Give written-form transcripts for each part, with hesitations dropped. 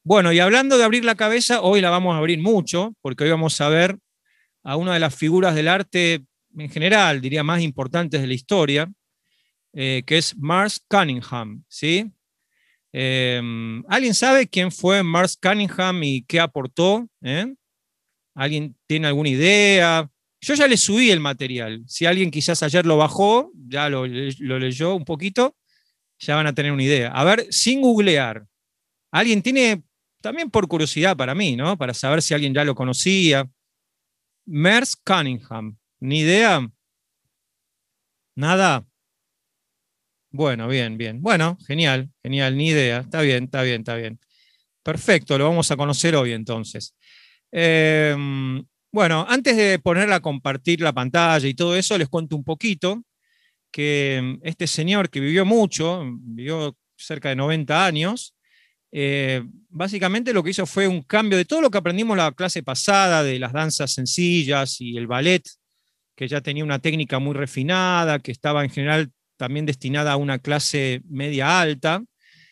Bueno, y hablando de abrir la cabeza, hoy la vamos a abrir mucho, porque hoy vamos a ver a una de las figuras del arte en general, diría más importantes de la historia, que es Merce Cunningham, ¿sí? ¿Alguien sabe quién fue Merce Cunningham y qué aportó? ¿Alguien tiene alguna idea? Yo ya le subí el material. Si alguien quizás ayer lo bajó, ya lo leyó un poquito, ya van a tener una idea. A ver, sin googlear. ¿Alguien tiene, también por curiosidad para mí, ¿no? Para saber si alguien ya lo conocía? Merce Cunningham. ¿Ni idea? ¿Nada? Bueno, bien, bien. Bueno, genial, genial, ni idea. Está bien, está bien, está bien. Perfecto, lo vamos a conocer hoy entonces. Eh, bueno, antes de ponerla a compartir la pantalla y todo eso, les cuento un poquito que este señor que vivió mucho, vivió cerca de 90 años, básicamente lo que hizo fue un cambio de todo lo que aprendimos la clase pasada, de las danzas sencillas y el ballet, que ya tenía una técnica muy refinada, que estaba en general también destinada a una clase media alta.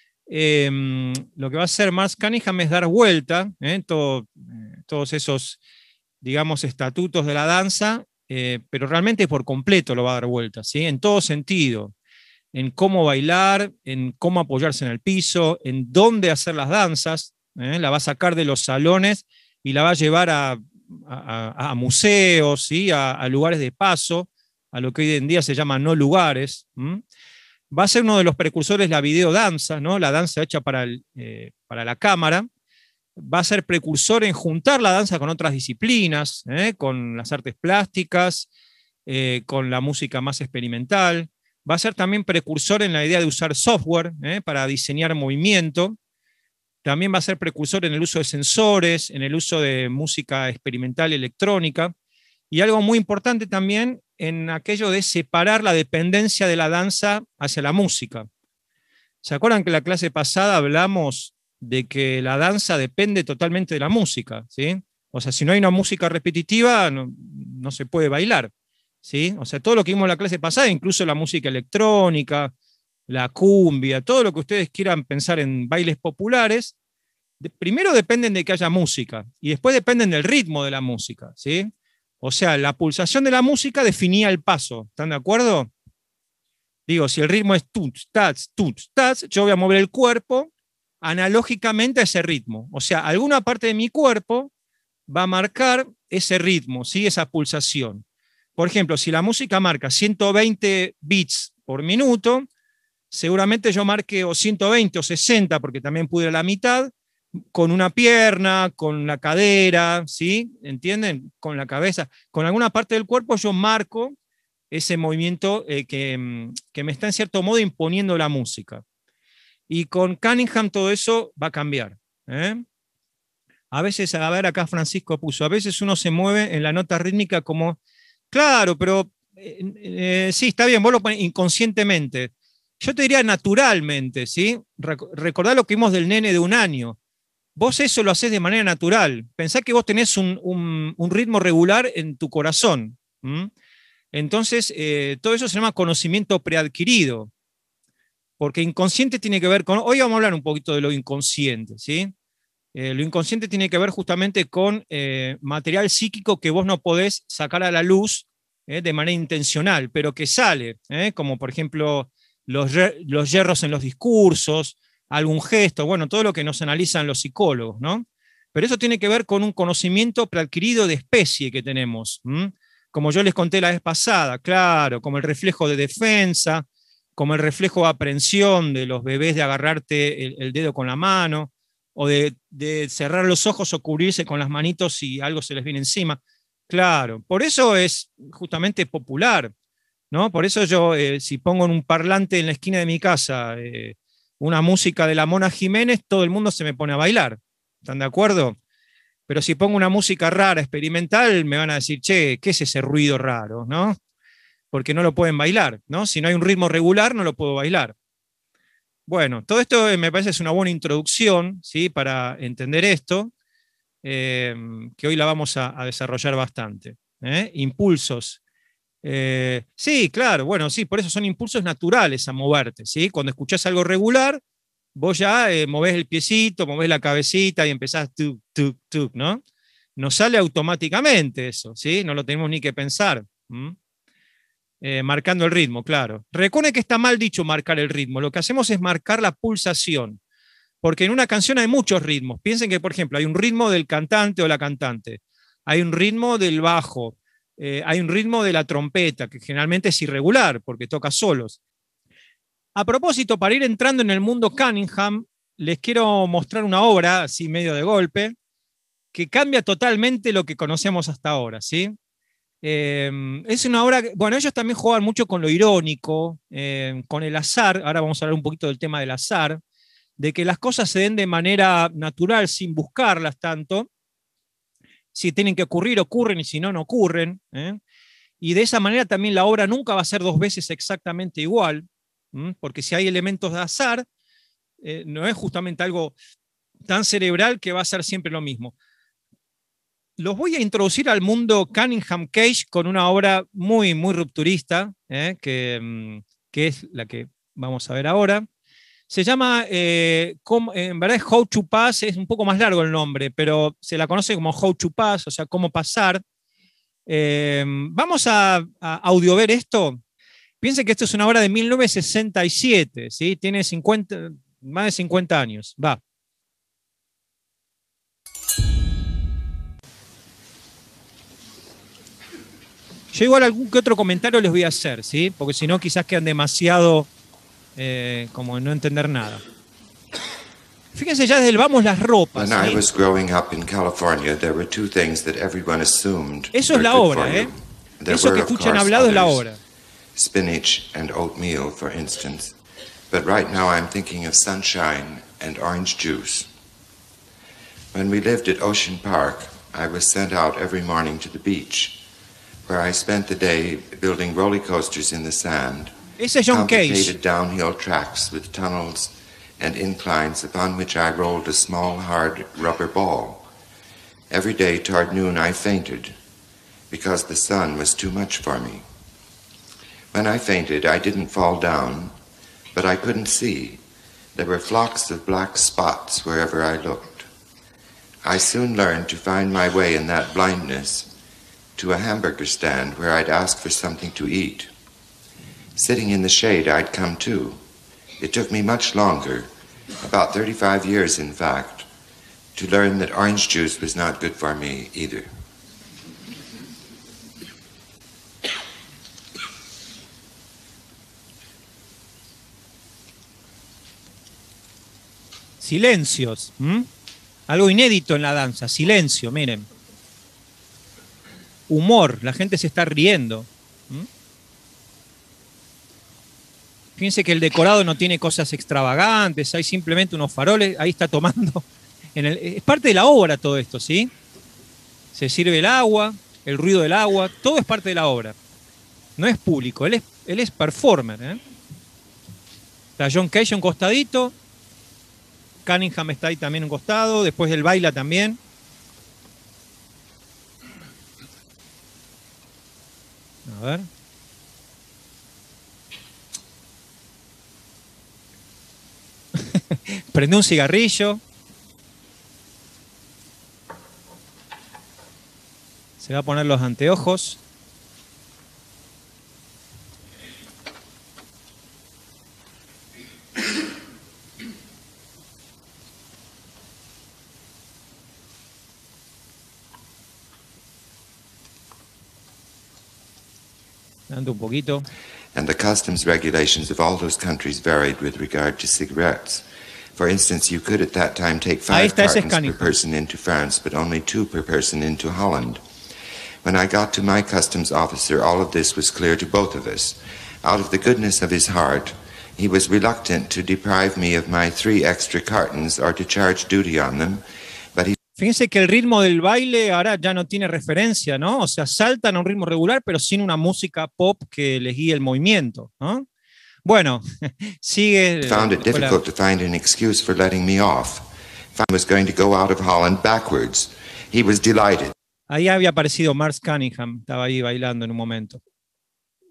Lo que va a hacer Merce Cunningham es dar vuelta, todos esos, digamos, estatutos de la danza, pero realmente por completo lo va a dar vuelta, ¿sí? En todo sentido, en cómo bailar, en cómo apoyarse en el piso, en dónde hacer las danzas, la va a sacar de los salones y la va a llevar a museos, ¿sí? A lugares de paso, a lo que hoy en día se llama no lugares. Va a ser uno de los precursores de la videodanza, ¿no? La danza hecha para la cámara. Va a ser precursor en juntar la danza con otras disciplinas, con las artes plásticas, con la música más experimental. Va a ser también precursor en la idea de usar software para diseñar movimiento. También va a ser precursor en el uso de sensores, en el uso de música experimental electrónica. Y algo muy importante también en aquello de separar la dependencia de la danza hacia la música. ¿Se acuerdan que en la clase pasada hablamos de que la danza depende totalmente de la música? ¿Sí? O sea, si no hay una música repetitiva, no se puede bailar. ¿Sí? O sea, todo lo que vimos en la clase pasada, incluso la música electrónica, la cumbia, todo lo que ustedes quieran pensar en bailes populares, primero dependen de que haya música y después dependen del ritmo de la música. ¿Sí? O sea, la pulsación de la música definía el paso. ¿Están de acuerdo? Digo, si el ritmo es tuts, tats, yo voy a mover el cuerpo analógicamente a ese ritmo. O sea, alguna parte de mi cuerpo va a marcar ese ritmo, ¿sí? Esa pulsación. Por ejemplo, si la música marca 120 beats por minuto, seguramente yo marque o 120 o 60, porque también pude ir a la mitad, con una pierna, con la cadera, ¿sí? ¿Entienden? Con la cabeza. Con alguna parte del cuerpo yo marco ese movimiento que me está en cierto modo imponiendo la música. Y con Cunningham todo eso va a cambiar. A veces, a ver, acá Francisco puso, a veces uno se mueve en la nota rítmica como, claro, pero sí, está bien, vos lo pones inconscientemente. Yo te diría naturalmente, ¿sí? Recordá lo que vimos del nene de 1 año. Vos eso lo haces de manera natural. Pensá que vos tenés un ritmo regular en tu corazón. Entonces, todo eso se llama conocimiento preadquirido, porque inconsciente tiene que ver con, hoy vamos a hablar un poquito de lo inconsciente, ¿sí? Lo inconsciente tiene que ver justamente con material psíquico que vos no podés sacar a la luz de manera intencional, pero que sale, como por ejemplo los yerros en los discursos, algún gesto, bueno, todo lo que nos analizan los psicólogos, ¿no? Pero eso tiene que ver con un conocimiento preadquirido de especie que tenemos, como yo les conté la vez pasada, claro, como el reflejo de defensa, como el reflejo de aprehensión de los bebés de agarrarte el dedo con la mano, o de cerrar los ojos o cubrirse con las manitos si algo se les viene encima. Claro, por eso es justamente popular, ¿no? Por eso yo, si pongo en un parlante en la esquina de mi casa una música de la Mona Jiménez, todo el mundo se me pone a bailar. ¿Están de acuerdo? Pero si pongo una música rara, experimental, me van a decir, che, ¿qué es ese ruido raro? ¿No? Porque no lo pueden bailar, ¿no? Si no hay un ritmo regular, no lo puedo bailar. Bueno, todo esto me parece es una buena introducción, ¿sí? Para entender esto, que hoy la vamos a desarrollar bastante. Impulsos. Sí, claro, bueno, sí, por eso son impulsos naturales a moverte, ¿sí? Cuando escuchás algo regular, vos ya movés el piecito, movés la cabecita y empezás tuk, tuk, tuk, ¿no? Nos sale automáticamente eso, ¿sí? No lo tenemos ni que pensar. Marcando el ritmo, claro. Recuerden que está mal dicho marcar el ritmo. Lo que hacemos es marcar la pulsación. Porque en una canción hay muchos ritmos. Piensen que, por ejemplo, hay un ritmo del cantante o la cantante. Hay un ritmo del bajo. Hay un ritmo de la trompeta, que generalmente es irregular porque toca solos. A propósito, para ir entrando en el mundo Cunningham, les quiero mostrar una obra, así medio de golpe, que cambia totalmente lo que conocemos hasta ahora, ¿sí? Es una obra, bueno, ellos también juegan mucho con lo irónico, con el azar. Ahora vamos a hablar un poquito del tema del azar, de que las cosas se den de manera natural, sin buscarlas tanto. Si tienen que ocurrir, ocurren, y si no, no ocurren. Y de esa manera también la obra nunca va a ser dos veces exactamente igual, porque si hay elementos de azar, no es justamente algo tan cerebral que va a ser siempre lo mismo. Los voy a introducir al mundo Cunningham Cage con una obra muy, muy rupturista, que es la que vamos a ver ahora. Se llama, en verdad es How to Pass, es un poco más largo el nombre, pero se la conoce como How to Pass, o sea, cómo pasar. Vamos a audiover esto. Piensen que esto es una obra de 1967, ¿sí? Tiene más de 50 años. Va. Yo igual algún que otro comentario les voy a hacer, ¿sí? Porque si no quizás quedan demasiado como en no entender nada. Fíjense ya desde el vamos las ropas. When I was growing up in California, there were two things that everyone assumed Eso es were la good obra, for you. There Eso que were, of escuchan course, hablado es la others. obra. Spinach and oatmeal, for instance. But right now I'm thinking of sunshine and orange juice. When we lived at Ocean Park, I was sent out every morning to the beach, where I spent the day building roller coasters in the sand, Ese es John Cage. complicated downhill tracks with tunnels and inclines upon which I rolled a small, hard rubber ball. Every day toward noon I fainted, because the sun was too much for me. When I fainted, I didn't fall down, but I couldn't see. There were flocks of black spots wherever I looked. I soon learned to find my way in that blindness to a hamburger stand where I'd ask for something to eat. Sitting in the shade, I'd come to. It took me much longer, about 35 years in fact, to learn that orange juice was not good for me either. Silencios. Algo inédito en la danza. Silencio, miren. Humor. La gente se está riendo. Fíjense que el decorado no tiene cosas extravagantes. Hay simplemente unos faroles. Ahí está tomando. Es parte de la obra todo esto, ¿sí? Se sirve el agua, el ruido del agua. Todo es parte de la obra. No es público. Él es performer. Está John Cage a un costadito. Cunningham está ahí también a un costado, después él baila también. A ver. Prende un cigarrillo. Se va a poner los anteojos. Dando un poquito. And the customs regulations of all those countries varied with regard to cigarettes. For instance, you could at that time take 5 cartons per person into France, but only 2 per person into Holland. When I got to my customs officer, all of this was clear to both of us. Out of the goodness of his heart, he was reluctant to deprive me of my 3 extra cartons or to charge duty on them, but he... Fíjense que el ritmo del baile ahora ya no tiene referencia, ¿no? O sea, saltan a un ritmo regular, pero sin una música pop que les guíe el movimiento, ¿no? Bueno, sigue. Found it difficult to find an excuse for letting me off. If I was going to go out of Holland backwards, he was delighted. Ahí había aparecido Mars Cunningham, estaba ahí bailando en un momento.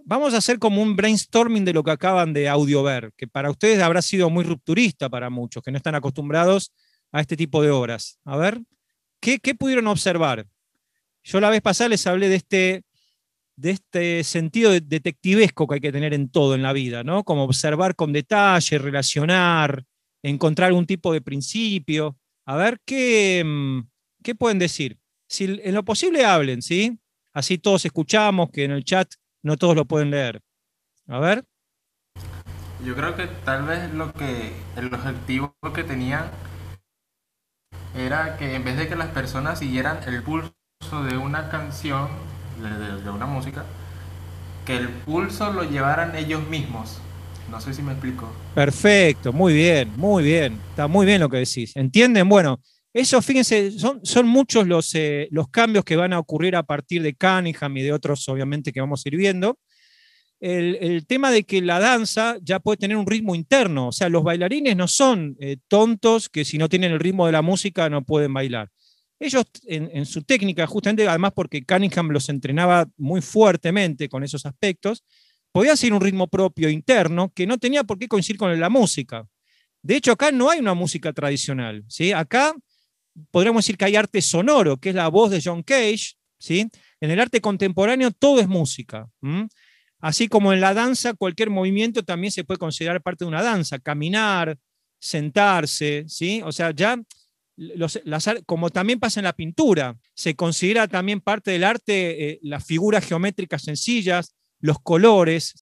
vamos a hacer como un brainstorming de lo que acaban de audiover, que para ustedes habrá sido muy rupturista para muchos, que no están acostumbrados a este tipo de obras. A ver, ¿qué pudieron observar? Yo la vez pasada les hablé de este sentido detectivesco que hay que tener en todo en la vida, ¿no? Como observar con detalle, relacionar, encontrar algún tipo de principio. A ver, ¿qué pueden decir? Si en lo posible hablen, ¿sí? Así todos escuchamos, que en el chat no todos lo pueden leer. A ver. Yo creo que tal vez el objetivo que tenían era que en vez de que las personas siguieran el pulso de una canción, de una música, que el pulso lo llevaran ellos mismos. No sé si me explico. Perfecto, muy bien, muy bien. Está muy bien lo que decís. ¿Entienden? Bueno, eso, fíjense, son muchos los cambios que van a ocurrir a partir de Cunningham y de otros, obviamente, que vamos a ir viendo. El tema de que la danza ya puede tener un ritmo interno, o sea, los bailarines no son tontos que si no tienen el ritmo de la música no pueden bailar. Ellos en su técnica, justamente, además porque Cunningham los entrenaba muy fuertemente con esos aspectos, podía ser un ritmo propio interno que no tenía por qué coincidir con la música. De hecho, acá no hay una música tradicional, ¿sí? Acá podríamos decir que hay arte sonoro, que es la voz de John Cage, ¿sí? En el arte contemporáneo todo es música. Así como en la danza, cualquier movimiento también se puede considerar parte de una danza, caminar, sentarse, ¿sí? O sea, ya, como también pasa en la pintura, se considera también parte del arte las figuras geométricas sencillas, los colores,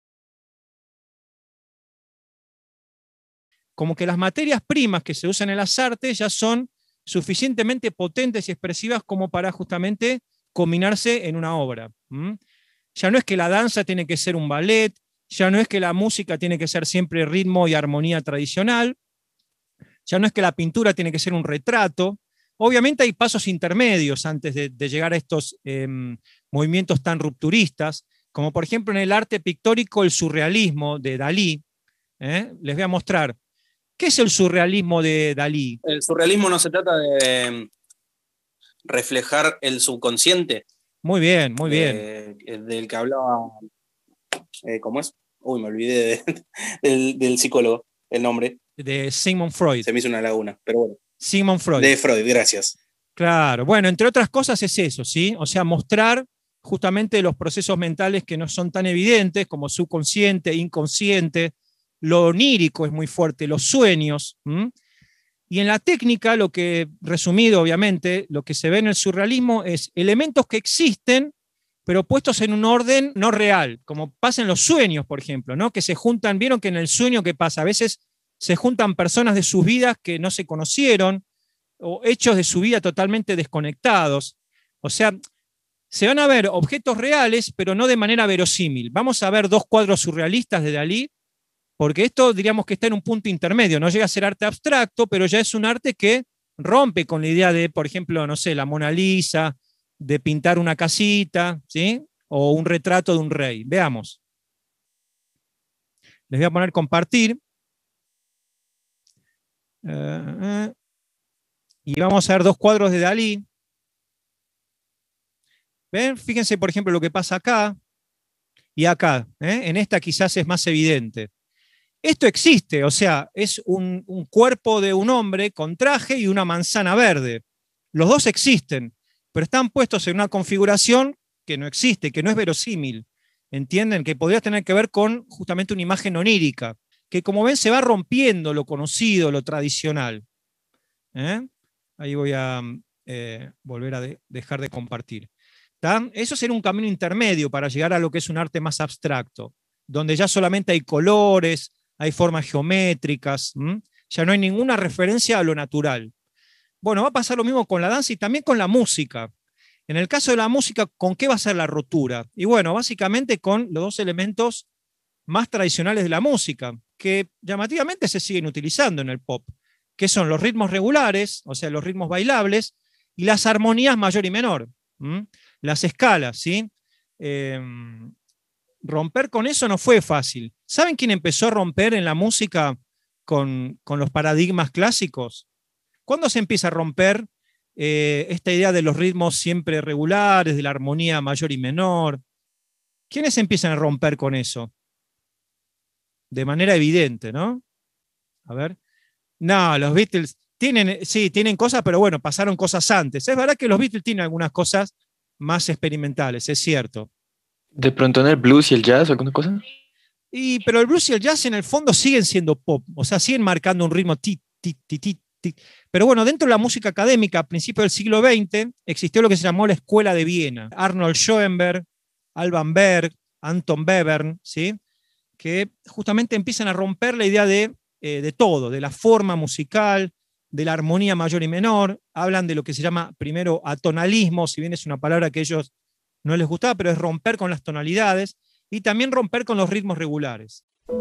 como que las materias primas que se usan en las artes ya son suficientemente potentes y expresivas como para justamente combinarse en una obra. Ya no es que la danza tiene que ser un ballet, ya no es que la música tiene que ser siempre ritmo y armonía tradicional, ya no es que la pintura tiene que ser un retrato. Obviamente hay pasos intermedios antes de llegar a estos movimientos tan rupturistas, como por ejemplo en el arte pictórico el surrealismo de Dalí. Les voy a mostrar. ¿Qué es el surrealismo de Dalí? El surrealismo no se trata de reflejar el subconsciente. Muy bien, muy bien. Del que hablaba, ¿cómo es? Uy, me olvidé del psicólogo, el nombre. De Sigmund Freud. Se me hizo una laguna, pero bueno. Sigmund Freud. De Freud, gracias. Claro, bueno, entre otras cosas es eso, ¿sí? O sea, mostrar justamente los procesos mentales que no son tan evidentes, como subconsciente, inconsciente, lo onírico es muy fuerte, los sueños. Y en la técnica, lo que, resumido obviamente, lo que se ve en el surrealismo es elementos que existen, pero puestos en un orden no real, como pasa en los sueños, por ejemplo, ¿no? Que se juntan, vieron que en el sueño, ¿qué pasa? A veces se juntan personas de sus vidas que no se conocieron, o hechos de su vida totalmente desconectados. O sea, se van a ver objetos reales, pero no de manera verosímil. Vamos a ver dos cuadros surrealistas de Dalí, porque esto diríamos que está en un punto intermedio, no llega a ser arte abstracto, pero ya es un arte que rompe con la idea de, por ejemplo, no sé, la Mona Lisa, de pintar una casita, ¿sí? O un retrato de un rey. Veamos. Les voy a poner compartir. Y vamos a ver dos cuadros de Dalí. ¿Ven? Fíjense, por ejemplo, lo que pasa acá y acá. En esta quizás es más evidente. Esto existe, o sea, es un cuerpo de un hombre con traje y una manzana verde. Los dos existen, pero están puestos en una configuración que no existe, que no es verosímil. ¿Entienden? Que podría tener que ver con justamente una imagen onírica, que como ven se va rompiendo lo conocido, lo tradicional. Ahí voy a volver a dejar de compartir. Eso sería un camino intermedio para llegar a lo que es un arte más abstracto, donde ya solamente hay colores, hay formas geométricas, ya no hay ninguna referencia a lo natural. Bueno, va a pasar lo mismo con la danza y también con la música. En el caso de la música, ¿con qué va a ser la rotura? Y bueno, básicamente con los dos elementos más tradicionales de la música, que llamativamente se siguen utilizando en el pop, que son los ritmos regulares, o sea, los ritmos bailables, y las armonías mayor y menor, las escalas, ¿sí? Romper con eso no fue fácil. ¿Saben quién empezó a romper en la música con los paradigmas clásicos? ¿Cuándo se empieza a romper esta idea de los ritmos siempre regulares, de la armonía mayor y menor? ¿Quiénes empiezan a romper con eso? De manera evidente, ¿no? A ver. No, los Beatles tienen cosas, pero bueno, pasaron cosas antes. Es verdad que los Beatles tienen algunas cosas más experimentales, es cierto. ¿De pronto en el blues y el jazz, alguna cosa? Pero el blues y el jazz en el fondo siguen siendo pop, o sea, siguen marcando un ritmo tic, tic, tic, tic, tic. Pero bueno, dentro de la música académica, a principios del siglo XX, existió lo que se llamó la Escuela de Viena. Arnold Schoenberg, Alban Berg, Anton Webern, ¿sí? Que justamente empiezan a romper la idea de todo, de la forma musical, de la armonía mayor y menor. Hablan de lo que se llama primero atonalismo, si bien es una palabra que a ellos no les gustaba, pero es romper con las tonalidades y también romper con los ritmos regulares.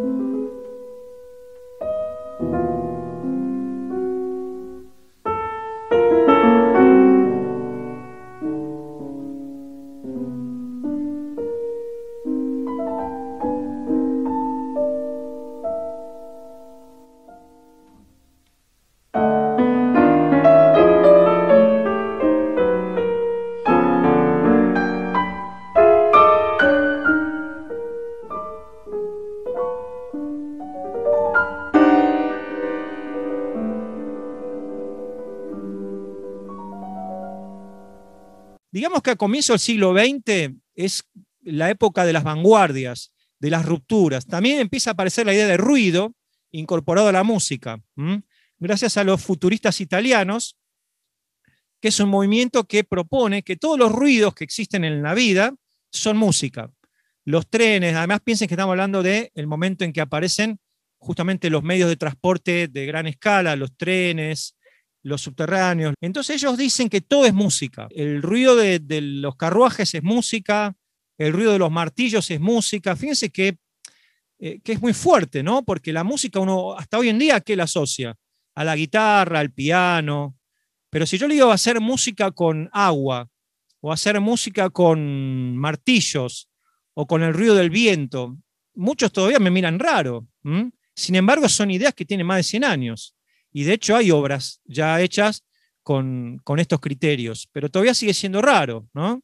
Digamos que a comienzo del siglo XX es la época de las vanguardias, de las rupturas. También empieza a aparecer la idea de ruido incorporado a la música, gracias a los futuristas italianos, que es un movimiento que propone que todos los ruidos que existen en la vida son música. Los trenes, además piensen que estamos hablando del momento en que aparecen justamente los medios de transporte de gran escala, los trenes, los subterráneos. Entonces ellos dicen que todo es música. El ruido de los carruajes es música, el ruido de los martillos es música. Fíjense que es muy fuerte, ¿no? Porque la música uno hasta hoy en día, ¿a qué la asocia? A la guitarra, al piano. Pero si yo le digo hacer música con agua, o hacer música con martillos, o con el ruido del viento, muchos todavía me miran raro. Sin embargo, son ideas que tienen más de 100 años. Y de hecho hay obras ya hechas con estos criterios, pero todavía sigue siendo raro, ¿no?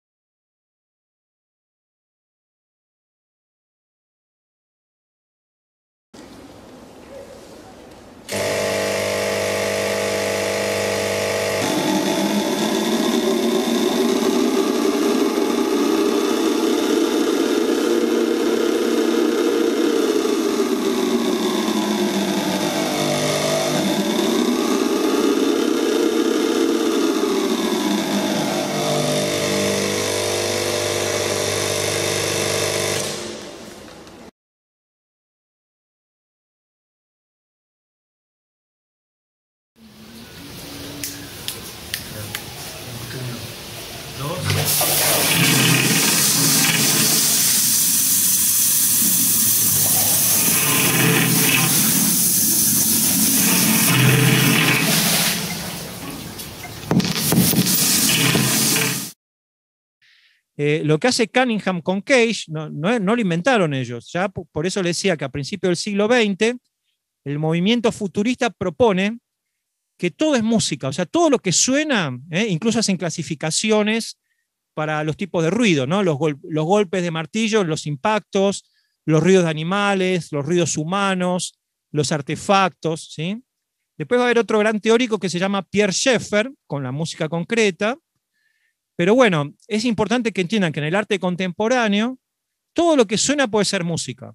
Lo que hace Cunningham con Cage no lo inventaron ellos. Ya por eso les decía que a principios del siglo XX el movimiento futurista propone que todo es música, o sea, todo lo que suena, incluso hacen clasificaciones para los tipos de ruido, ¿no? Los golpes de martillo, los impactos, los ruidos de animales, los ruidos humanos, los artefactos, ¿sí? Después va a haber otro gran teórico que se llama Pierre Schaeffer, con la música concreta. Pero bueno, es importante que entiendan que en el arte contemporáneo todo lo que suena puede ser música.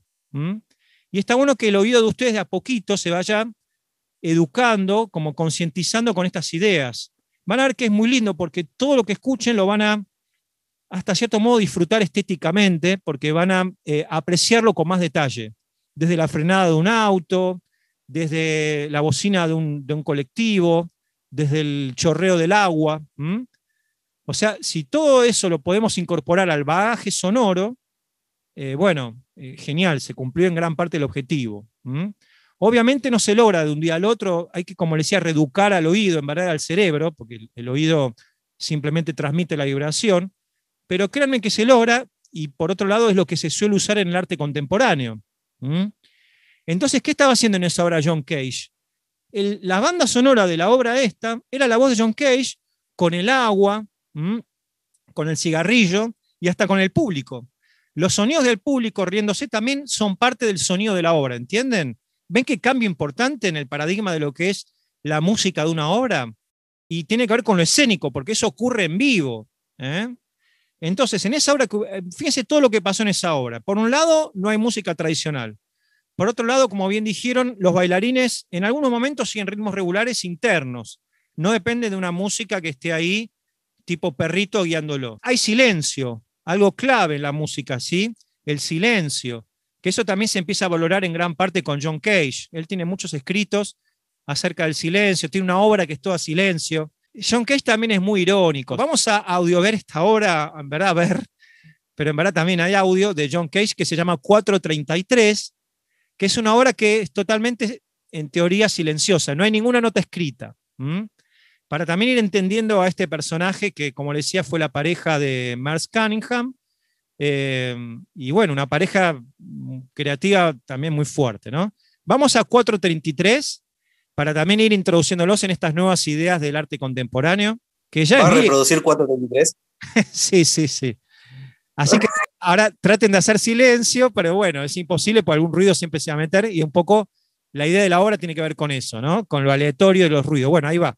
Y está bueno que el oído de ustedes de a poquito se vaya educando, como concientizando con estas ideas. Van a ver que es muy lindo porque todo lo que escuchen lo van a, hasta cierto modo, disfrutar estéticamente, porque van a apreciarlo con más detalle. Desde la frenada de un auto, desde la bocina de un colectivo, desde el chorreo del agua. O sea, si todo eso lo podemos incorporar al bagaje sonoro, genial, se cumplió en gran parte el objetivo. Obviamente no se logra de un día al otro, hay que, como le decía, reeducar al oído, en verdad al cerebro, porque el oído simplemente transmite la vibración, pero créanme que se logra, y por otro lado es lo que se suele usar en el arte contemporáneo. Entonces, ¿qué estaba haciendo en esa obra John Cage? La banda sonora de la obra esta era la voz de John Cage con el agua, con el cigarrillo y hasta con el público. Los sonidos del público riéndose también son parte del sonido de la obra, ¿entienden? ¿Ven qué cambio importante en el paradigma de lo que es la música de una obra? Y tiene que ver con lo escénico, porque eso ocurre en vivo. ¿eh? Entonces, en esa obra, fíjense todo lo que pasó en esa obra. Por un lado, no hay música tradicional. Por otro lado, como bien dijeron, los bailarines en algunos momentos siguen ritmos regulares internos. No depende de una música que esté ahí, tipo perrito guiándolo. Hay silencio, algo clave en la música, ¿sí? El silencio, que eso también se empieza a valorar en gran parte con John Cage. Él tiene muchos escritos acerca del silencio, tiene una obra que es toda silencio. John Cage también es muy irónico. Vamos a audio ver esta obra, en verdad, a ver, pero en verdad también hay audio de John Cage que se llama 433, que es una obra que es totalmente, en teoría, silenciosa, no hay ninguna nota escrita. Para también ir entendiendo a este personaje que, como les decía, fue la pareja de Merce Cunningham, y bueno, una pareja creativa también muy fuerte, ¿no? Vamos a 433 para también ir introduciéndolos en estas nuevas ideas del arte contemporáneo, que ya ¿Va es a muy... reproducir 433? Sí, sí, sí. Así que ahora traten de hacer silencio, pero bueno, es imposible, porque algún ruido siempre se va a meter, y un poco la idea de la obra tiene que ver con eso, ¿no? Con lo aleatorio de los ruidos. Bueno, ahí va.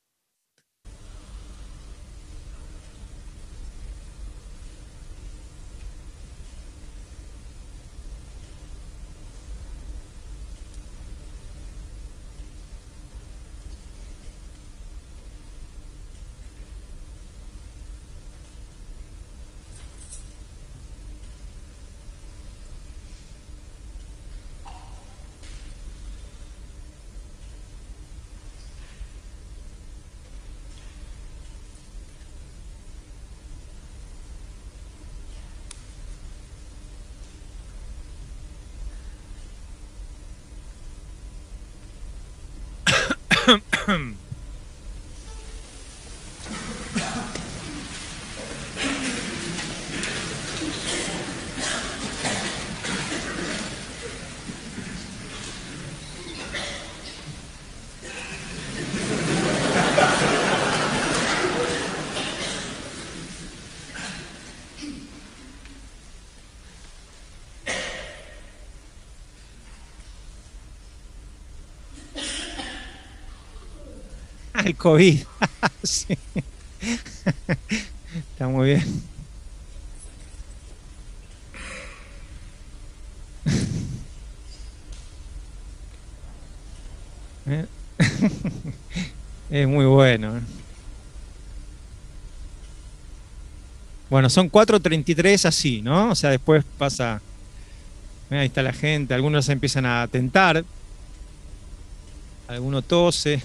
El COVID. Sí. Está muy bien. Es muy bueno. Bueno, son 4:33 así, ¿no? O sea, después pasa. Ahí está la gente, algunos se empiezan a tentar, alguno tose.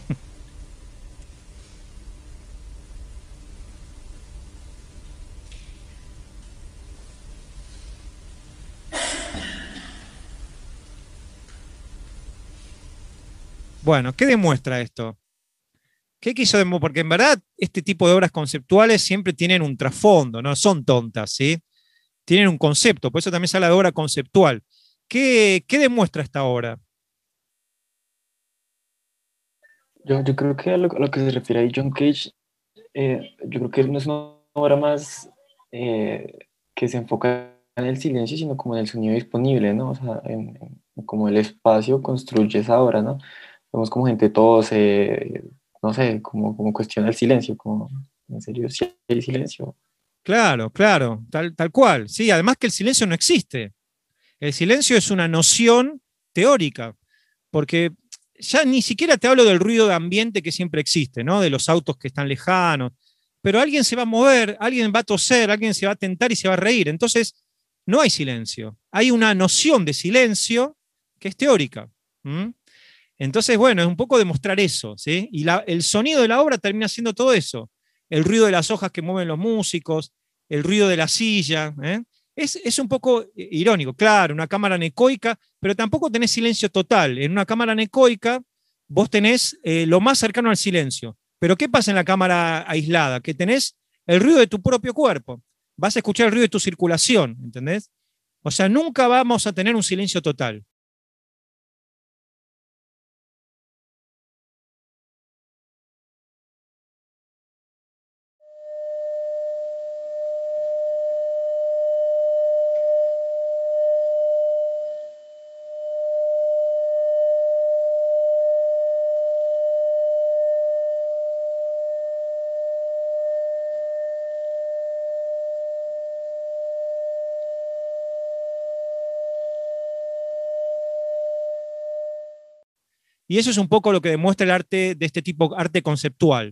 Bueno, ¿qué demuestra esto? ¿Qué quiso demostrar? Porque en verdad este tipo de obras conceptuales siempre tienen un trasfondo, no son tontas, ¿sí? Tienen un concepto, por eso también se habla de obra conceptual. ¿Qué demuestra esta obra? Yo creo que a lo que se refiere ahí John Cage, yo creo que no es una obra más que se enfoca en el silencio, sino como en el sonido disponible, ¿no? O sea, en cómo el espacio construye esa obra, ¿no? Vemos como gente tose, no sé, como cuestiona el silencio, como, en serio, si hay silencio. Claro, claro, tal cual. Sí, además que el silencio no existe. El silencio es una noción teórica, porque ya ni siquiera te hablo del ruido de ambiente que siempre existe, ¿no? De los autos que están lejanos, pero alguien se va a mover, alguien va a toser, alguien se va a tentar y se va a reír. Entonces, no hay silencio. Hay una noción de silencio que es teórica. ¿Mm? Entonces, bueno, es un poco demostrar eso, ¿sí? Y el sonido de la obra termina siendo todo eso. El ruido de las hojas que mueven los músicos, el ruido de la silla. Es un poco irónico, claro, una cámara anecoica, pero tampoco tenés silencio total. En una cámara anecoica vos tenés lo más cercano al silencio. Pero ¿qué pasa en la cámara aislada? Que tenés el ruido de tu propio cuerpo. Vas a escuchar el ruido de tu circulación, ¿entendés? O sea, nunca vamos a tener un silencio total. Y eso es un poco lo que demuestra el arte de este tipo, arte conceptual.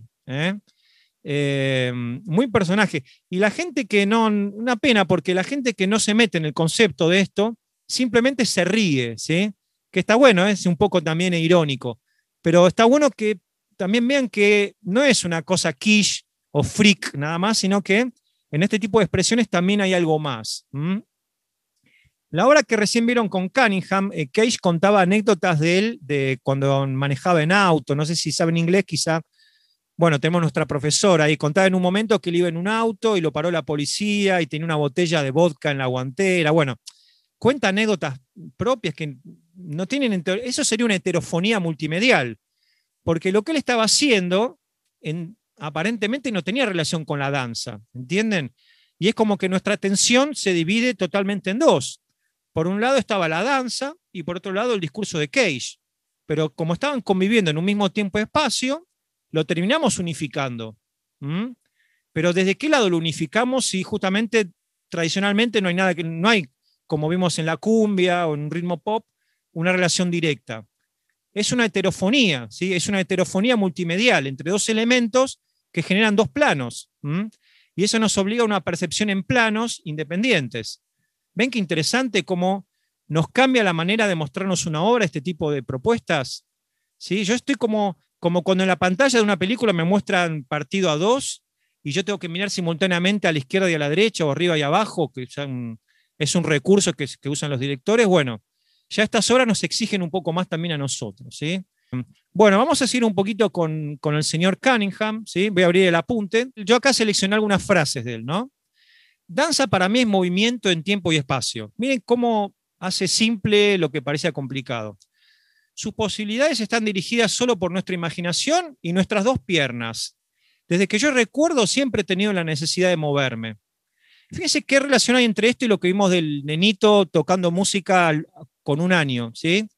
Muy personaje. Y la gente que no, una pena, porque la gente que no se mete en el concepto de esto, simplemente se ríe, ¿sí? Que está bueno, es un poco también irónico, pero está bueno que también vean que no es una cosa quiche o freak nada más, sino que en este tipo de expresiones también hay algo más. La obra que recién vieron con Cunningham, Cage contaba anécdotas de él de cuando manejaba en auto, no sé si saben inglés, quizá, bueno, tenemos nuestra profesora ahí, contaba en un momento que él iba en un auto y lo paró la policía y tenía una botella de vodka en la guantera, bueno, cuenta anécdotas propias que no tienen, eso sería una heterofonía multimedial, porque lo que él estaba haciendo aparentemente no tenía relación con la danza, ¿entienden? Y es como que nuestra atención se divide totalmente en dos. Por un lado estaba la danza y por otro lado el discurso de Cage. Pero como estaban conviviendo en un mismo tiempo y espacio, lo terminamos unificando. Pero ¿desde qué lado lo unificamos si justamente tradicionalmente no hay nada no hay, como vimos en la cumbia o en un ritmo pop, una relación directa? Es una heterofonía, ¿sí? Es una heterofonía multimedial entre dos elementos que generan dos planos. Y eso nos obliga a una percepción en planos independientes. ¿Ven qué interesante cómo nos cambia la manera de mostrarnos una obra, este tipo de propuestas? ¿Sí? Yo estoy como cuando en la pantalla de una película me muestran partido a dos y yo tengo que mirar simultáneamente a la izquierda y a la derecha o arriba y abajo, que es un recurso que usan los directores. Bueno, ya estas obras nos exigen un poco más también a nosotros. ¿Sí? Bueno, vamos a seguir un poquito con el señor Cunningham. ¿Sí? Voy a abrir el apunte. Yo acá seleccioné algunas frases de él, ¿no? Danza para mí es movimiento en tiempo y espacio. Miren cómo hace simple lo que parecía complicado. Sus posibilidades están dirigidas solo por nuestra imaginación y nuestras dos piernas. Desde que yo recuerdo siempre he tenido la necesidad de moverme. Fíjense qué relación hay entre esto y lo que vimos del nenito tocando música con 1 año, ¿sí?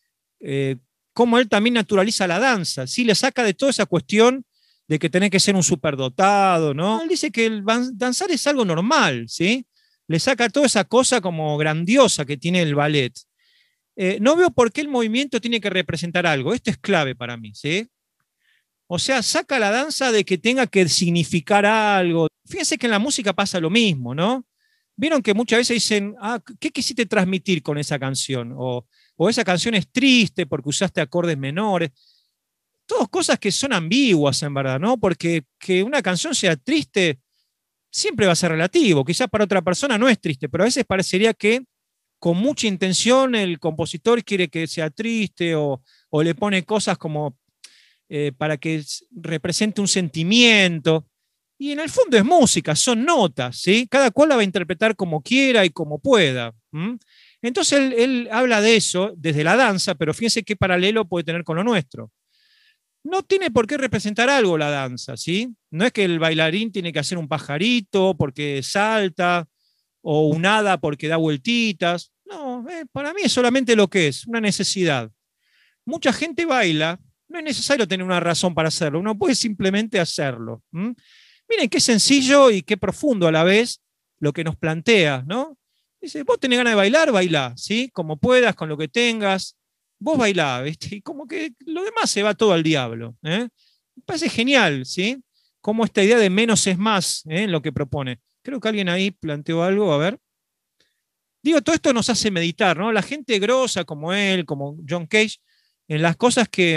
Cómo él también naturaliza la danza, ¿sí? Le saca de toda esa cuestión de que tenés que ser un superdotado, ¿no? Él dice que el danzar es algo normal, ¿sí? Le saca toda esa cosa como grandiosa que tiene el ballet. No veo por qué el movimiento tiene que representar algo. Esto es clave para mí, ¿sí? O sea, saca la danza de que tenga que significar algo. Fíjense que en la música pasa lo mismo, ¿no? Vieron que muchas veces dicen, ¿qué quisiste transmitir con esa canción? O esa canción es triste porque usaste acordes menores. Todas cosas que son ambiguas, en verdad, ¿no? Porque que una canción sea triste siempre va a ser relativo. Quizás para otra persona no es triste, pero a veces parecería que con mucha intención el compositor quiere que sea triste o le pone cosas como para que represente un sentimiento. Y en el fondo es música, son notas, ¿sí? Cada cual la va a interpretar como quiera y como pueda. Entonces él habla de eso desde la danza, pero fíjense qué paralelo puede tener con lo nuestro. No tiene por qué representar algo la danza, ¿sí? No es que el bailarín tiene que hacer un pajarito porque salta o un hada porque da vueltitas. No, para mí es solamente lo que es, una necesidad. Mucha gente baila, no es necesario tener una razón para hacerlo, uno puede simplemente hacerlo. Miren qué sencillo y qué profundo a la vez lo que nos plantea, ¿no? Dice, vos tenés ganas de bailar, bailá, ¿sí? Como puedas, con lo que tengas. Vos bailá, ¿viste? Y como que lo demás se va todo al diablo. Me parece genial, ¿sí? Como esta idea de menos es más, en lo que propone. Creo que alguien ahí planteó algo, a ver. Digo, todo esto nos hace meditar, ¿no? La gente grosa como él, como John Cage, en las cosas que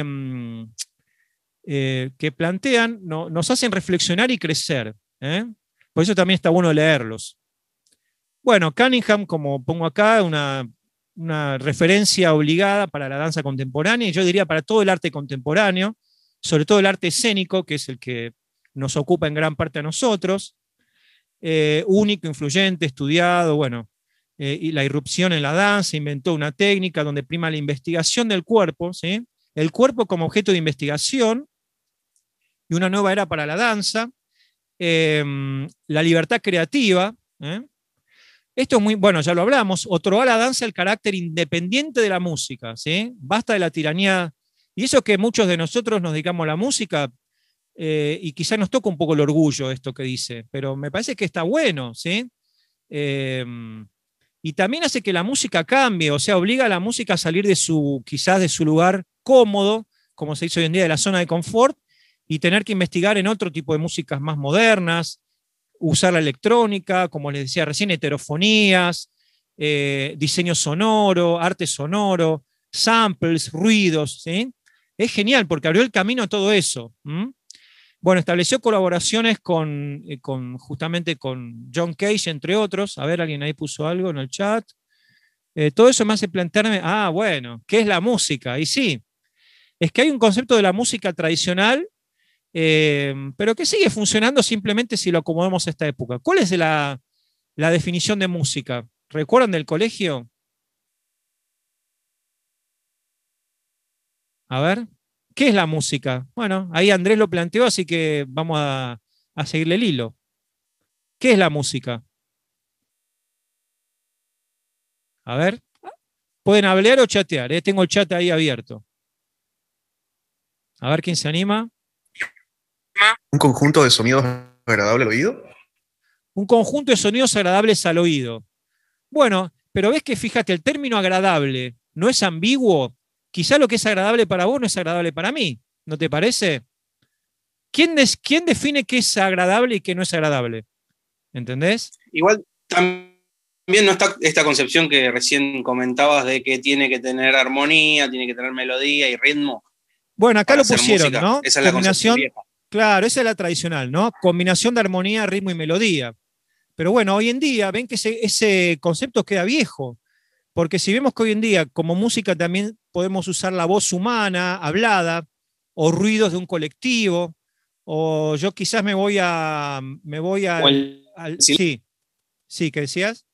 plantean, nos hacen reflexionar y crecer. Por eso también está bueno leerlos. Bueno, Cunningham, como pongo acá, una referencia obligada para la danza contemporánea, y yo diría para todo el arte contemporáneo, sobre todo el arte escénico, que es el que nos ocupa en gran parte a nosotros, único, influyente, estudiado, bueno, y la irrupción en la danza, inventó una técnica donde prima la investigación del cuerpo, ¿sí? El cuerpo como objeto de investigación, y una nueva era para la danza, la libertad creativa. Esto es muy, bueno, ya lo hablamos, otorgó a la danza el carácter independiente de la música, ¿sí? Basta de la tiranía, y eso que muchos de nosotros nos dedicamos a la música, y quizás nos toca un poco el orgullo esto que dice, pero me parece que está bueno, ¿sí? Y también hace que la música cambie, o sea, obliga a la música a salir quizás de su lugar cómodo, como se dice hoy en día, de la zona de confort, y tener que investigar en otro tipo de músicas más modernas, usar la electrónica, como les decía recién, heterofonías, diseño sonoro, arte sonoro, samples, ruidos, ¿sí? Es genial porque abrió el camino a todo eso. Bueno, estableció colaboraciones justamente con John Cage, entre otros. A ver, alguien ahí puso algo en el chat. Todo eso me hace plantearme, bueno, ¿qué es la música? Y sí, es que hay un concepto de la música tradicional, pero que sigue funcionando simplemente si lo acomodamos a esta época. ¿Cuál es la definición de música? ¿Recuerdan del colegio? A ver, ¿qué es la música? Bueno, ahí Andrés lo planteó, así que vamos a seguirle el hilo. ¿Qué es la música? A ver, pueden hablar o chatear, tengo el chat ahí abierto. A ver quién se anima. ¿Un conjunto de sonidos agradables al oído? Un conjunto de sonidos agradables al oído. Bueno, pero ves que fíjate, el término agradable no es ambiguo. Quizá lo que es agradable para vos no es agradable para mí, ¿no te parece? ¿Quién define qué es agradable y qué no es agradable? ¿Entendés? Igual también no está esta concepción que recién comentabas de que tiene que tener armonía, tiene que tener melodía y ritmo. Bueno, acá lo pusieron, música, ¿no? Esa es la concepción vieja. Claro, esa es la tradicional, ¿no? Combinación de armonía, ritmo y melodía. Pero bueno, hoy en día ven que ese concepto queda viejo. Porque si vemos que hoy en día como música también podemos usar la voz humana, hablada, o ruidos de un colectivo, o yo quizás me voy a sí, ¿qué decías?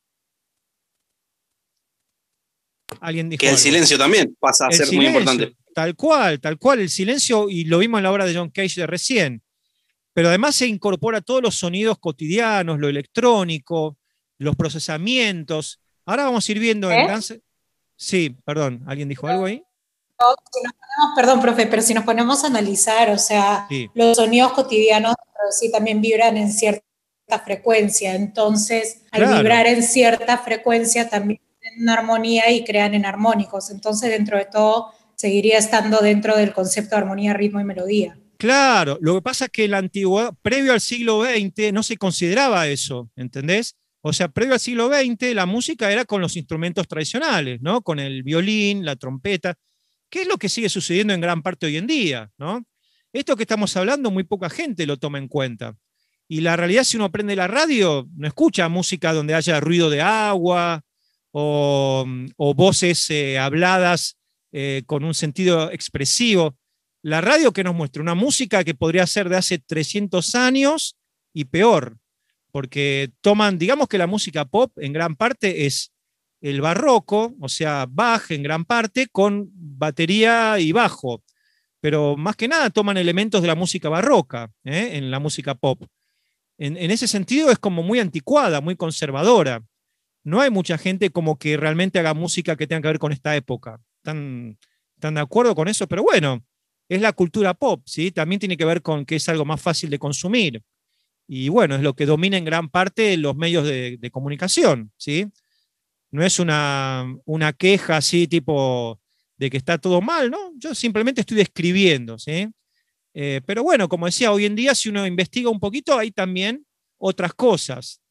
Alguien dijo que el silencio también pasa a ser muy importante. Tal cual, el silencio, y lo vimos en la obra de John Cage de recién. Pero además se incorpora todos los sonidos cotidianos, lo electrónico, los procesamientos. Ahora vamos a ir viendo en Dance. Sí, perdón, ¿alguien dijo algo ahí? Perdón, profe, pero si nos ponemos a analizar, o sea, sí, los sonidos cotidianos sí también vibran en cierta frecuencia. Entonces, al vibrar en cierta frecuencia también tienen una armonía y crean enarmónicos. Entonces, dentro de todo, seguiría estando dentro del concepto de armonía, ritmo y melodía. Claro, lo que pasa es que en la antigüedad, previo al siglo XX, no se consideraba eso, ¿entendés? O sea, previo al siglo XX, la música era con los instrumentos tradicionales, ¿no? Con el violín, la trompeta, que es lo que sigue sucediendo en gran parte hoy en día, ¿no? Esto que estamos hablando, muy poca gente lo toma en cuenta. Y la realidad, si uno prende la radio, no escucha música donde haya ruido de agua o voces habladas con un sentido expresivo. La radio que nos muestra una música que podría ser de hace 300 años y peor, porque toman, digamos que la música pop en gran parte es el barroco, o sea, Bach en gran parte, con batería y bajo, pero más que nada toman elementos de la música barroca en la música pop. En ese sentido es como muy anticuada, muy conservadora. No hay mucha gente como que realmente haga música que tenga que ver con esta época. ¿Están de acuerdo con eso? Pero bueno, es la cultura pop, ¿sí? También tiene que ver con que es algo más fácil de consumir. Y bueno, es lo que domina en gran parte los medios de comunicación, ¿sí? No es una queja así tipo de que está todo mal, ¿no? Yo simplemente estoy describiendo, ¿sí? Pero bueno, como decía, hoy en día si uno investiga un poquito hay también otras cosas.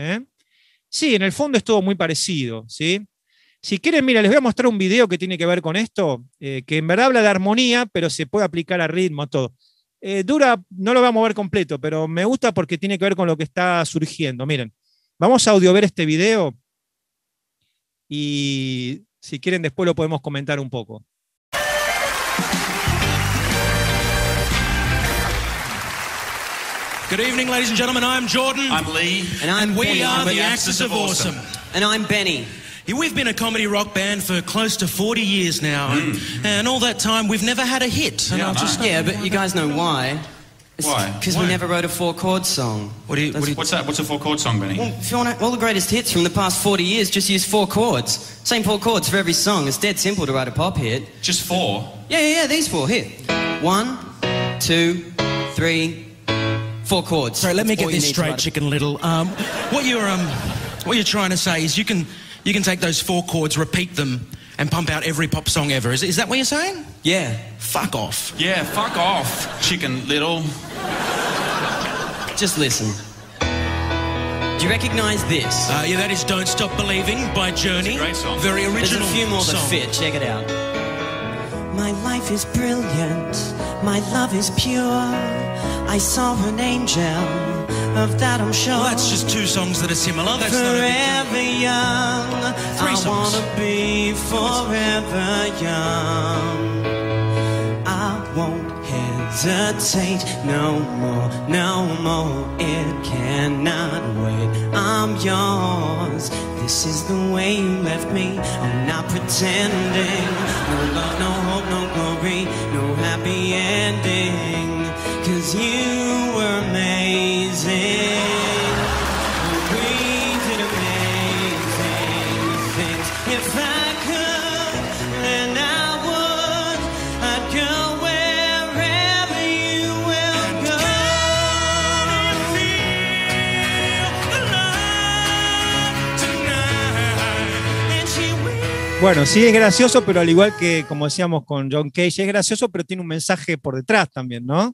Sí, en el fondo es todo muy parecido, ¿sí? Si quieren, mira, les voy a mostrar un video que tiene que ver con esto, que en verdad habla de armonía, pero se puede aplicar a ritmo, a todo. No lo voy a mover completo, pero me gusta porque tiene que ver con lo que está surgiendo. Miren, vamos a audio ver este video y si quieren después lo podemos comentar un poco. Good evening, ladies and gentlemen. I'm Jordan. I'm Lee. And we are the Axis of Awesome. And I'm Benny. Yeah, we've been a comedy rock band for close to 40 years now. And all that time, we've never had a hit. Yeah, but you guys know why. Why? Because we never wrote a four-chord song. What's that? What's a four-chord song, Benny? Well, if you want all the greatest hits from the past 40 years, just use 4 chords. Same 4 chords for every song. It's dead simple to write a pop hit. Just 4? Yeah, these 4. Here. 1, 2, 3, 4 chords. Sorry, let me get this straight, Chicken Little. What you're trying to say is you can take those 4 chords, repeat them, and pump out every pop song ever. Is that what you're saying? Yeah. Fuck off. Yeah, fuck off, Chicken Little. Just listen. Do you recognize this? Yeah, that is Don't Stop Believing by Journey. Great song. Very original. There's a few more that song. fit. Check it out. My life is brilliant. My love is pure. I saw an angel. Of that I'm sure. Well, that's just two songs that are similar. That's forever young. Three songs. I wanna be forever young. I won't hesitate no more, no more. It cannot wait. I'm yours. This is the way you left me. I'm not pretending. No love, no hope, no glory, no happy ending. 'Cause you were amazing. We did amazing things. If I could, then I would. I'd go wherever you will go. Bueno, sí es gracioso, pero al igual que, como decíamos con John Cage, es gracioso, pero tiene un mensaje por detrás también, ¿no?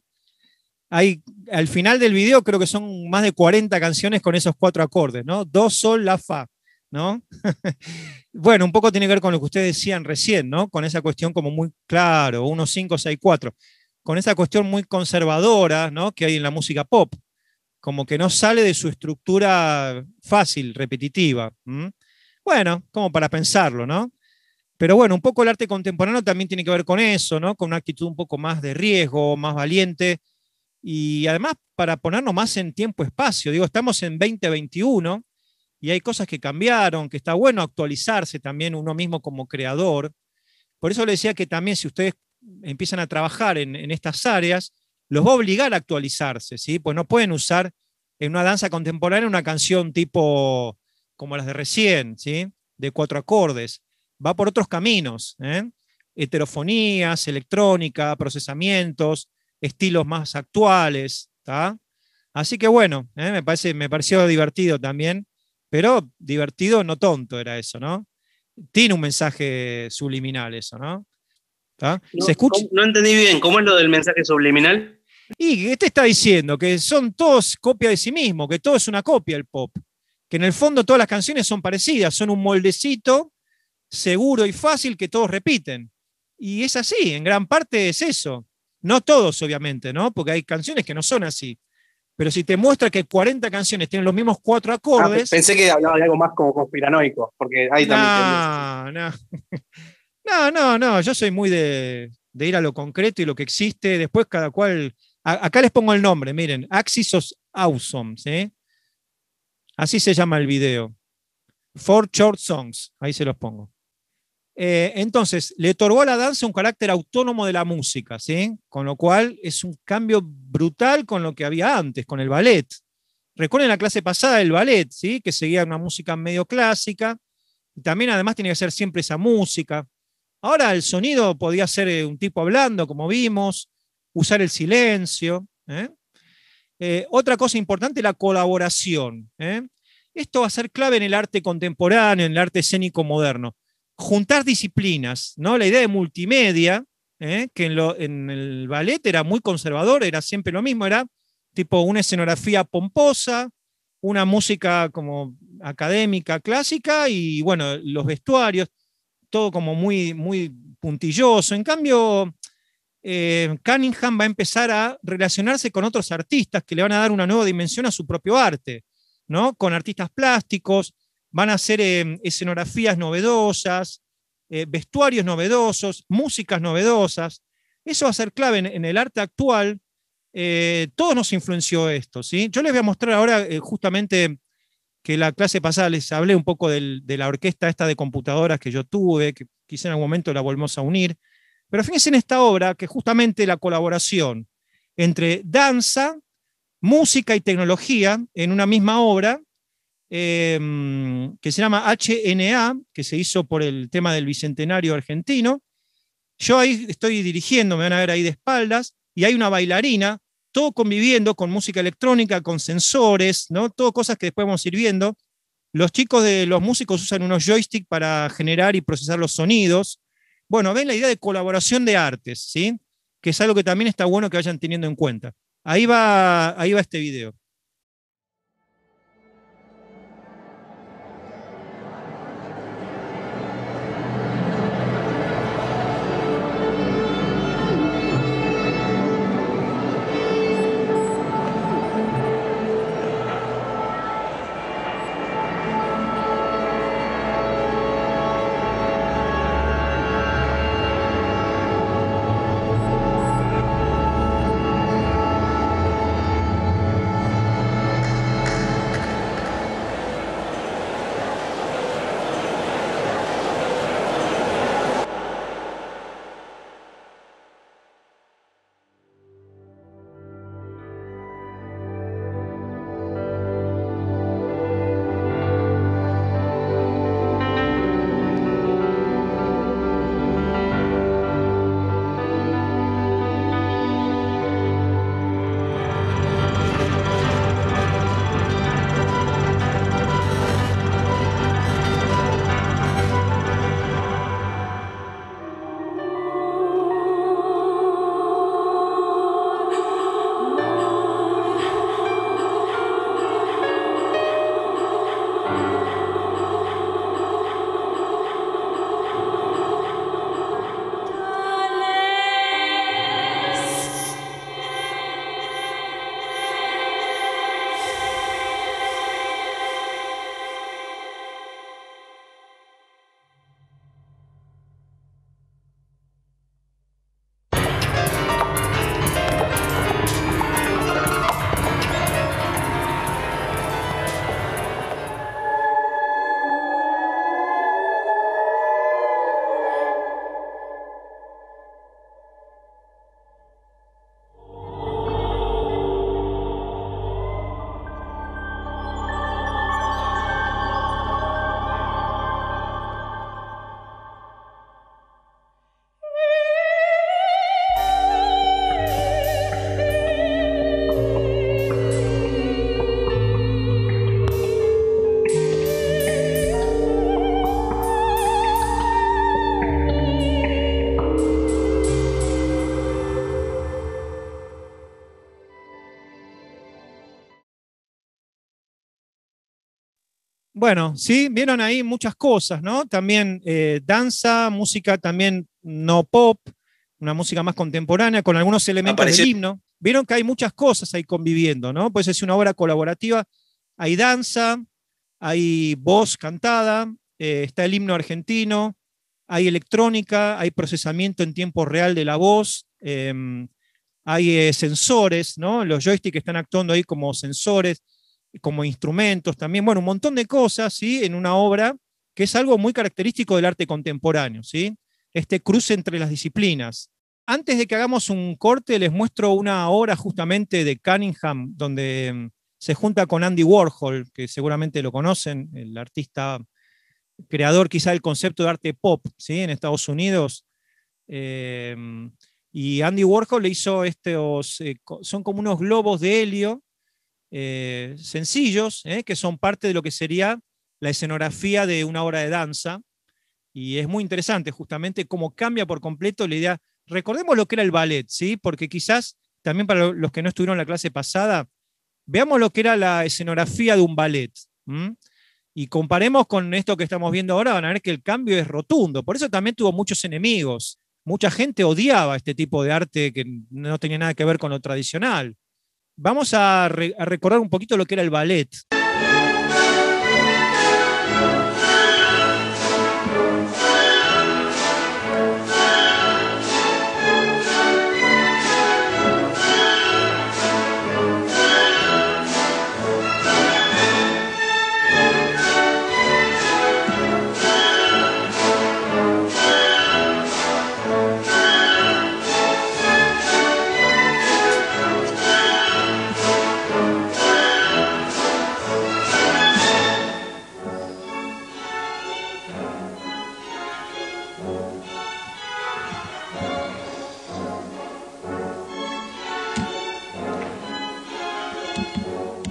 Al final del video creo que son más de 40 canciones con esos 4 acordes, ¿no? Do, sol, la, fa, ¿no? Bueno, un poco tiene que ver con lo que ustedes decían recién, ¿no? Con esa cuestión como muy claro, 1, 5, 6, 4, con esa cuestión muy conservadora, ¿no? Que hay en la música pop, como que no sale de su estructura fácil, repetitiva. Bueno, como para pensarlo, ¿no? Pero bueno, un poco el arte contemporáneo también tiene que ver con eso, ¿no? Con una actitud un poco más de riesgo, más valiente. Y además para ponernos más en tiempo-espacio, digo, estamos en 2021 y hay cosas que cambiaron, que está bueno actualizarse también uno mismo como creador. Por eso le decía que también si ustedes empiezan a trabajar en estas áreas, los va a obligar a actualizarse, ¿sí? Pues no pueden usar en una danza contemporánea una canción tipo como las de recién, ¿sí? De 4 acordes. Va por otros caminos, ¿eh? Heterofonías, electrónica, procesamientos, estilos más actuales, ¿tá? Así que bueno, me pareció divertido también, pero divertido no tonto era eso, ¿no? Tiene un mensaje subliminal eso, ¿no? ¿Tá? ¿Se escucha? No entendí bien, ¿cómo es lo del mensaje subliminal? Y este está diciendo que son todos copia de sí mismo, que todo es una copia el pop, que en el fondo todas las canciones son parecidas, son un moldecito seguro y fácil que todos repiten. Y es así, en gran parte es eso. No todos, obviamente, ¿no? Porque hay canciones que no son así. Pero si te muestra que 40 canciones tienen los mismos 4 acordes... Pensé que hablaba de algo más como conspiranoico, porque ahí también... No, yo soy muy de ir a lo concreto y lo que existe. Después cada cual... Acá les pongo el nombre, miren, Axis of Awesome, ¿sí? Así se llama el video. 4 Short Songs, ahí se los pongo. Entonces, le otorgó a la danza un carácter autónomo de la música, ¿sí? Con lo cual es un cambio brutal con lo que había antes, con el ballet. Recuerden la clase pasada del ballet, ¿sí? Que seguía una música medio clásica, y también además tenía que ser siempre esa música. Ahora el sonido podía ser un tipo hablando, como vimos, usar el silencio. Otra cosa importante, la colaboración. Esto va a ser clave en el arte contemporáneo, en el arte escénico moderno. Juntar disciplinas, ¿no? La idea de multimedia, que en el ballet era muy conservador, era siempre lo mismo, era tipo una escenografía pomposa, una música como académica, clásica, y bueno, los vestuarios, todo como muy, muy puntilloso. En cambio, Cunningham va a empezar a relacionarse con otros artistas que le van a dar una nueva dimensión a su propio arte, ¿no? Con artistas plásticos, van a hacer escenografías novedosas, vestuarios novedosos, músicas novedosas. Eso va a ser clave en el arte actual. Todos nos influenció esto, ¿sí? Yo les voy a mostrar ahora justamente que la clase pasada les hablé un poco de la orquesta esta de computadoras que yo tuve, que quizá en algún momento la volvemos a unir. Pero fíjense en esta obra que justamente la colaboración entre danza, música y tecnología en una misma obra, que se llama HNA, que se hizo por el tema del Bicentenario argentino. Yo ahí estoy dirigiendo, me van a ver ahí de espaldas, y hay una bailarina, todo conviviendo con música electrónica, con sensores, ¿no? Todo cosas que después vamos a ir viendo. Los chicos de los músicos usan unos joysticks para generar y procesar los sonidos. Bueno, ven la idea de colaboración de artes, ¿sí? Que es algo que también está bueno que vayan teniendo en cuenta. Ahí va este video. Bueno, sí, vieron ahí muchas cosas, ¿no? También danza, música también no pop, una música más contemporánea, con algunos elementos del himno. Vieron que hay muchas cosas ahí conviviendo, ¿no? Pues es una obra colaborativa. Hay danza, hay voz cantada, está el himno argentino, hay electrónica, hay procesamiento en tiempo real de la voz, hay sensores, ¿no? Los joysticks están actuando ahí como sensores, como instrumentos también, bueno, un montón de cosas, ¿sí? En una obra que es algo muy característico del arte contemporáneo, ¿sí? Este cruce entre las disciplinas. Antes de que hagamos un corte, les muestro una obra justamente de Cunningham, donde se junta con Andy Warhol, que seguramente lo conocen, el artista creador quizá del concepto de arte pop, ¿sí? En Estados Unidos. Y Andy Warhol le hizo estos, son como unos globos de helio, sencillos, que son parte de lo que sería la escenografía de una obra de danza, y es muy interesante justamente cómo cambia por completo la idea. Recordemos lo que era el ballet, ¿sí? Porque quizás también para los que no estuvieron en la clase pasada, veamos lo que era la escenografía de un ballet, y comparemos con esto que estamos viendo ahora, van a ver que el cambio es rotundo. Por eso también tuvo muchos enemigos, mucha gente odiaba este tipo de arte que no tenía nada que ver con lo tradicional. Vamos a recordar un poquito lo que era el ballet.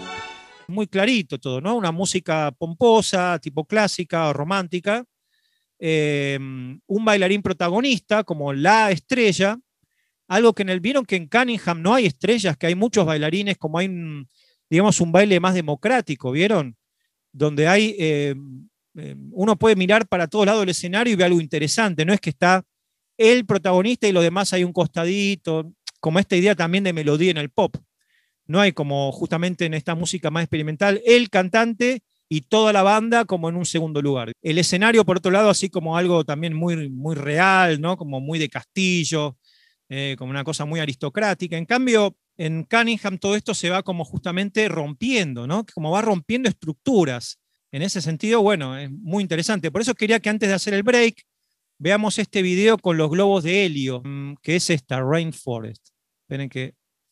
Muy clarito todo, ¿no? Una música pomposa, tipo clásica o romántica, un bailarín protagonista, como la estrella, algo que vieron que en Cunningham no hay estrellas, que hay muchos bailarines, como hay, digamos, un baile más democrático, ¿vieron? Donde hay, uno puede mirar para todos lados del escenario y ve algo interesante, no es que está el protagonista y los demás hay un costadito, como esta idea también de melodía en el pop. No hay como justamente en esta música más experimental, el cantante y toda la banda como en un segundo lugar. El escenario, por otro lado, así como algo también muy, muy real, ¿no? Como muy de castillo, como una cosa muy aristocrática. En cambio, en Cunningham todo esto se va como justamente rompiendo, ¿no? Como va rompiendo estructuras. En ese sentido, bueno, es muy interesante. Por eso quería que antes de hacer el break, veamos este video con los globos de helio, que es esta, Rainforest. Esperen que...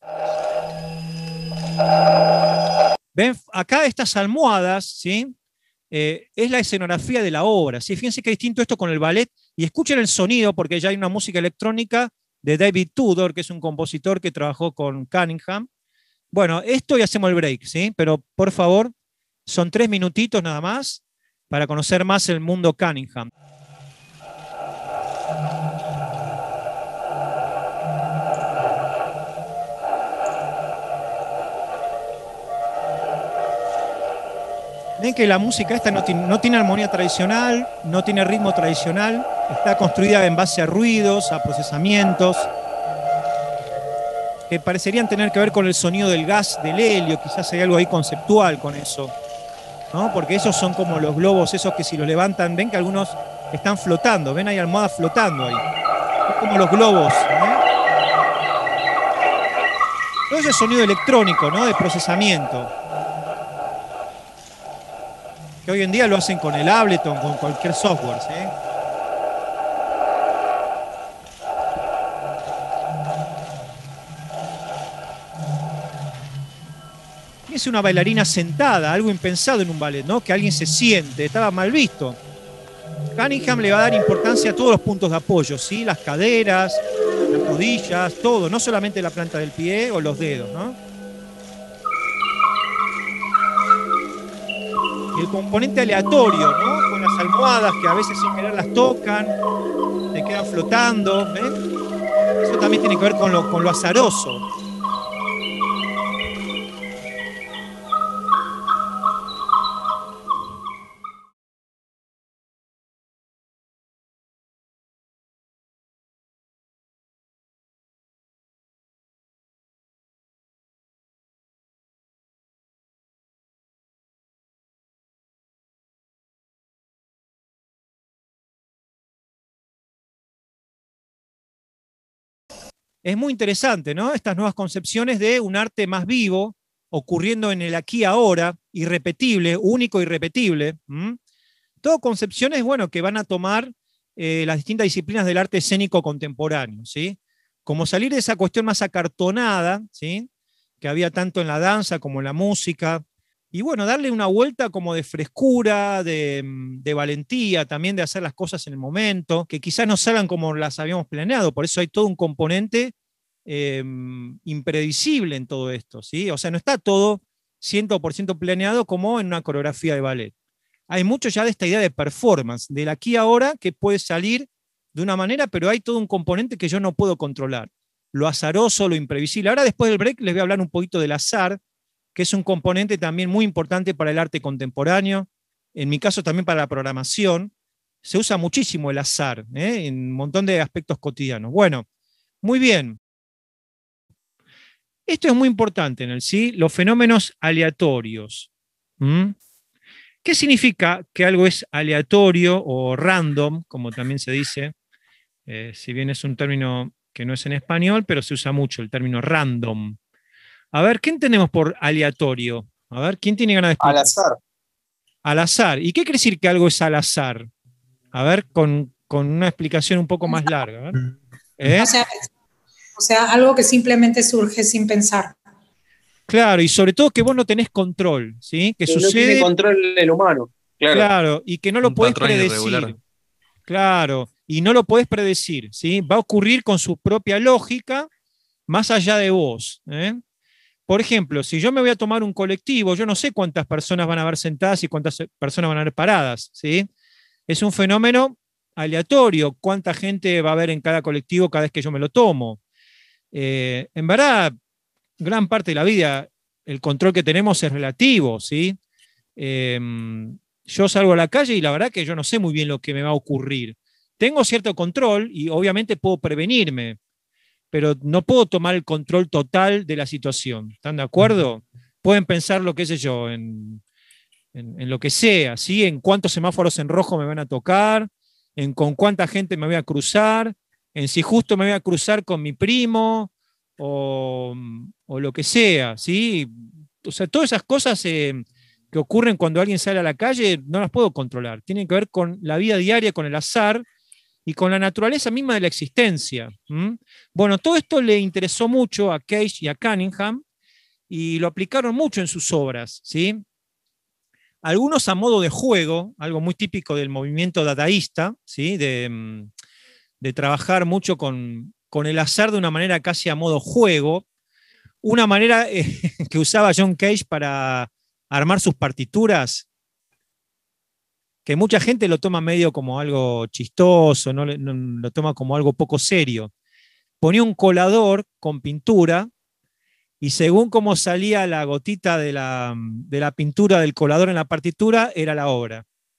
Ven, acá estas almohadas, ¿sí? Es la escenografía de la obra, ¿sí? Fíjense que es distinto esto con el ballet, y escuchen el sonido, porque ya hay una música electrónica de David Tudor, que es un compositor que trabajó con Cunningham. Bueno, esto y hacemos el break, ¿sí? Pero por favor, son 3 minutitos nada más para conocer más el mundo Cunningham. Ven que la música esta no tiene armonía tradicional, no tiene ritmo tradicional, está construida en base a ruidos, a procesamientos, que parecerían tener que ver con el sonido del gas, del helio, quizás hay algo ahí conceptual con eso, ¿no? Porque esos son como los globos, esos que si los levantan, ven que algunos están flotando, ven hay almohadas flotando ahí, es como los globos, ¿no? Todo ese sonido electrónico, ¿no? De procesamiento, que hoy en día lo hacen con el Ableton, con cualquier software, ¿sí? Es una bailarina sentada, algo impensado en un ballet, ¿no? Que alguien se siente, estaba mal visto. Cunningham le va a dar importancia a todos los puntos de apoyo, ¿sí? Las caderas, las rodillas, todo, no solamente la planta del pie o los dedos, ¿no? El componente aleatorio, ¿no? Con las almohadas que a veces sin querer las tocan, se quedan flotando, ¿ven? Eso también tiene que ver con lo azaroso. Es muy interesante, ¿no? Estas nuevas concepciones de un arte más vivo, ocurriendo en el aquí y ahora, irrepetible, único y repetible. Todo concepciones, bueno, que van a tomar las distintas disciplinas del arte escénico contemporáneo, ¿sí? Como salir de esa cuestión más acartonada, ¿sí? Que había tanto en la danza como en la música, y bueno, darle una vuelta como de frescura, de valentía, también de hacer las cosas en el momento, que quizás no salgan como las habíamos planeado, por eso hay todo un componente impredecible en todo esto, ¿sí? O sea, no está todo 100% planeado como en una coreografía de ballet. Hay mucho ya de esta idea de performance, del aquí y ahora, que puede salir de una manera, pero hay todo un componente que yo no puedo controlar. Lo azaroso, lo imprevisible. Ahora, después del break, les voy a hablar un poquito del azar, que es un componente también muy importante para el arte contemporáneo, en mi caso también para la programación. Se usa muchísimo el azar, en un montón de aspectos cotidianos. Bueno, muy bien. Esto es muy importante en el sí, los fenómenos aleatorios. ¿Qué significa que algo es aleatorio o random, como también se dice? Si bien es un término que no es en español, pero se usa mucho el término random. A ver, ¿qué entendemos por aleatorio? A ver, ¿quién tiene ganas de explicar? Al azar. Al azar. ¿Y qué quiere decir que algo es al azar? A ver, con una explicación un poco más larga. O sea, algo que simplemente surge sin pensar. Claro, y sobre todo que vos no tenés control, ¿sí? Que sucede. No tiene control el humano. Claro, y que no lo podés predecir. Claro, y no lo podés predecir, ¿sí? Va a ocurrir con su propia lógica, más allá de vos, Por ejemplo, si yo me voy a tomar un colectivo, yo no sé cuántas personas van a haber sentadas y cuántas personas van a haber paradas, ¿sí? Es un fenómeno aleatorio cuánta gente va a haber en cada colectivo cada vez que yo me lo tomo. En verdad, gran parte de la vida, el control que tenemos es relativo, ¿sí? Yo salgo a la calle y la verdad que yo no sé muy bien lo que me va a ocurrir. Tengo cierto control y obviamente puedo prevenirme, pero no puedo tomar el control total de la situación. ¿Están de acuerdo? Pueden pensar lo que sé yo, en lo que sea, ¿sí? En cuántos semáforos en rojo me van a tocar, en con cuánta gente me voy a cruzar, en si justo me voy a cruzar con mi primo o lo que sea, ¿sí? O sea, todas esas cosas que ocurren cuando alguien sale a la calle no las puedo controlar. Tienen que ver con la vida diaria, con el azar y con la naturaleza misma de la existencia. Bueno, todo esto le interesó mucho a Cage y a Cunningham y lo aplicaron mucho en sus obras, ¿sí? Algunos a modo de juego, algo muy típico del movimiento dadaísta, ¿sí? De trabajar mucho con el azar de una manera casi a modo juego, una manera que usaba John Cage para armar sus partituras, que mucha gente lo toma medio como algo chistoso, no lo toma como algo poco serio. Ponía un colador con pintura y según cómo salía la gotita de la pintura del colador en la partitura, era la obra.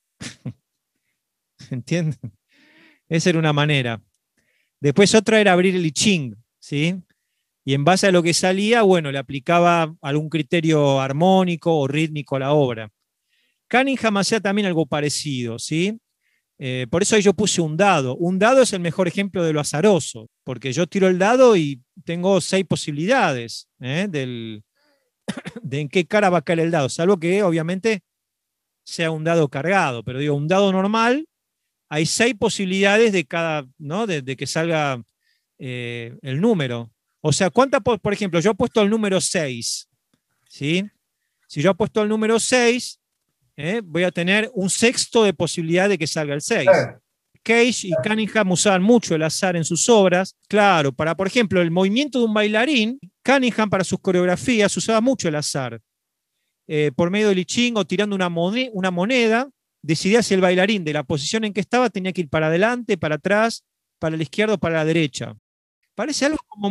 ¿Entienden? Esa era una manera. Después otra era abrir el I Ching, ¿sí? Y en base a lo que salía, bueno, le aplicaba algún criterio armónico o rítmico a la obra. Cunningham hacía también algo parecido, ¿sí? Por eso ahí yo puse un dado. Un dado es el mejor ejemplo de lo azaroso, porque yo tiro el dado y tengo 6 posibilidades de en qué cara va a caer el dado, salvo que obviamente sea un dado cargado, pero digo, un dado normal, hay 6 posibilidades de cada, ¿no? de que salga el número. O sea, ¿cuántas, por ejemplo, yo he puesto el número 6, ¿sí? Si yo he puesto el número 6, voy a tener un sexto de posibilidad de que salga el 6. Cage y Cunningham usaban mucho el azar en sus obras. Claro, para, por ejemplo, el movimiento de un bailarín, Cunningham para sus coreografías usaba mucho el azar. Por medio del I Ching o tirando una moneda, decidía si el bailarín de la posición en que estaba tenía que ir para adelante, para atrás, para la izquierda o para la derecha. Parece algo como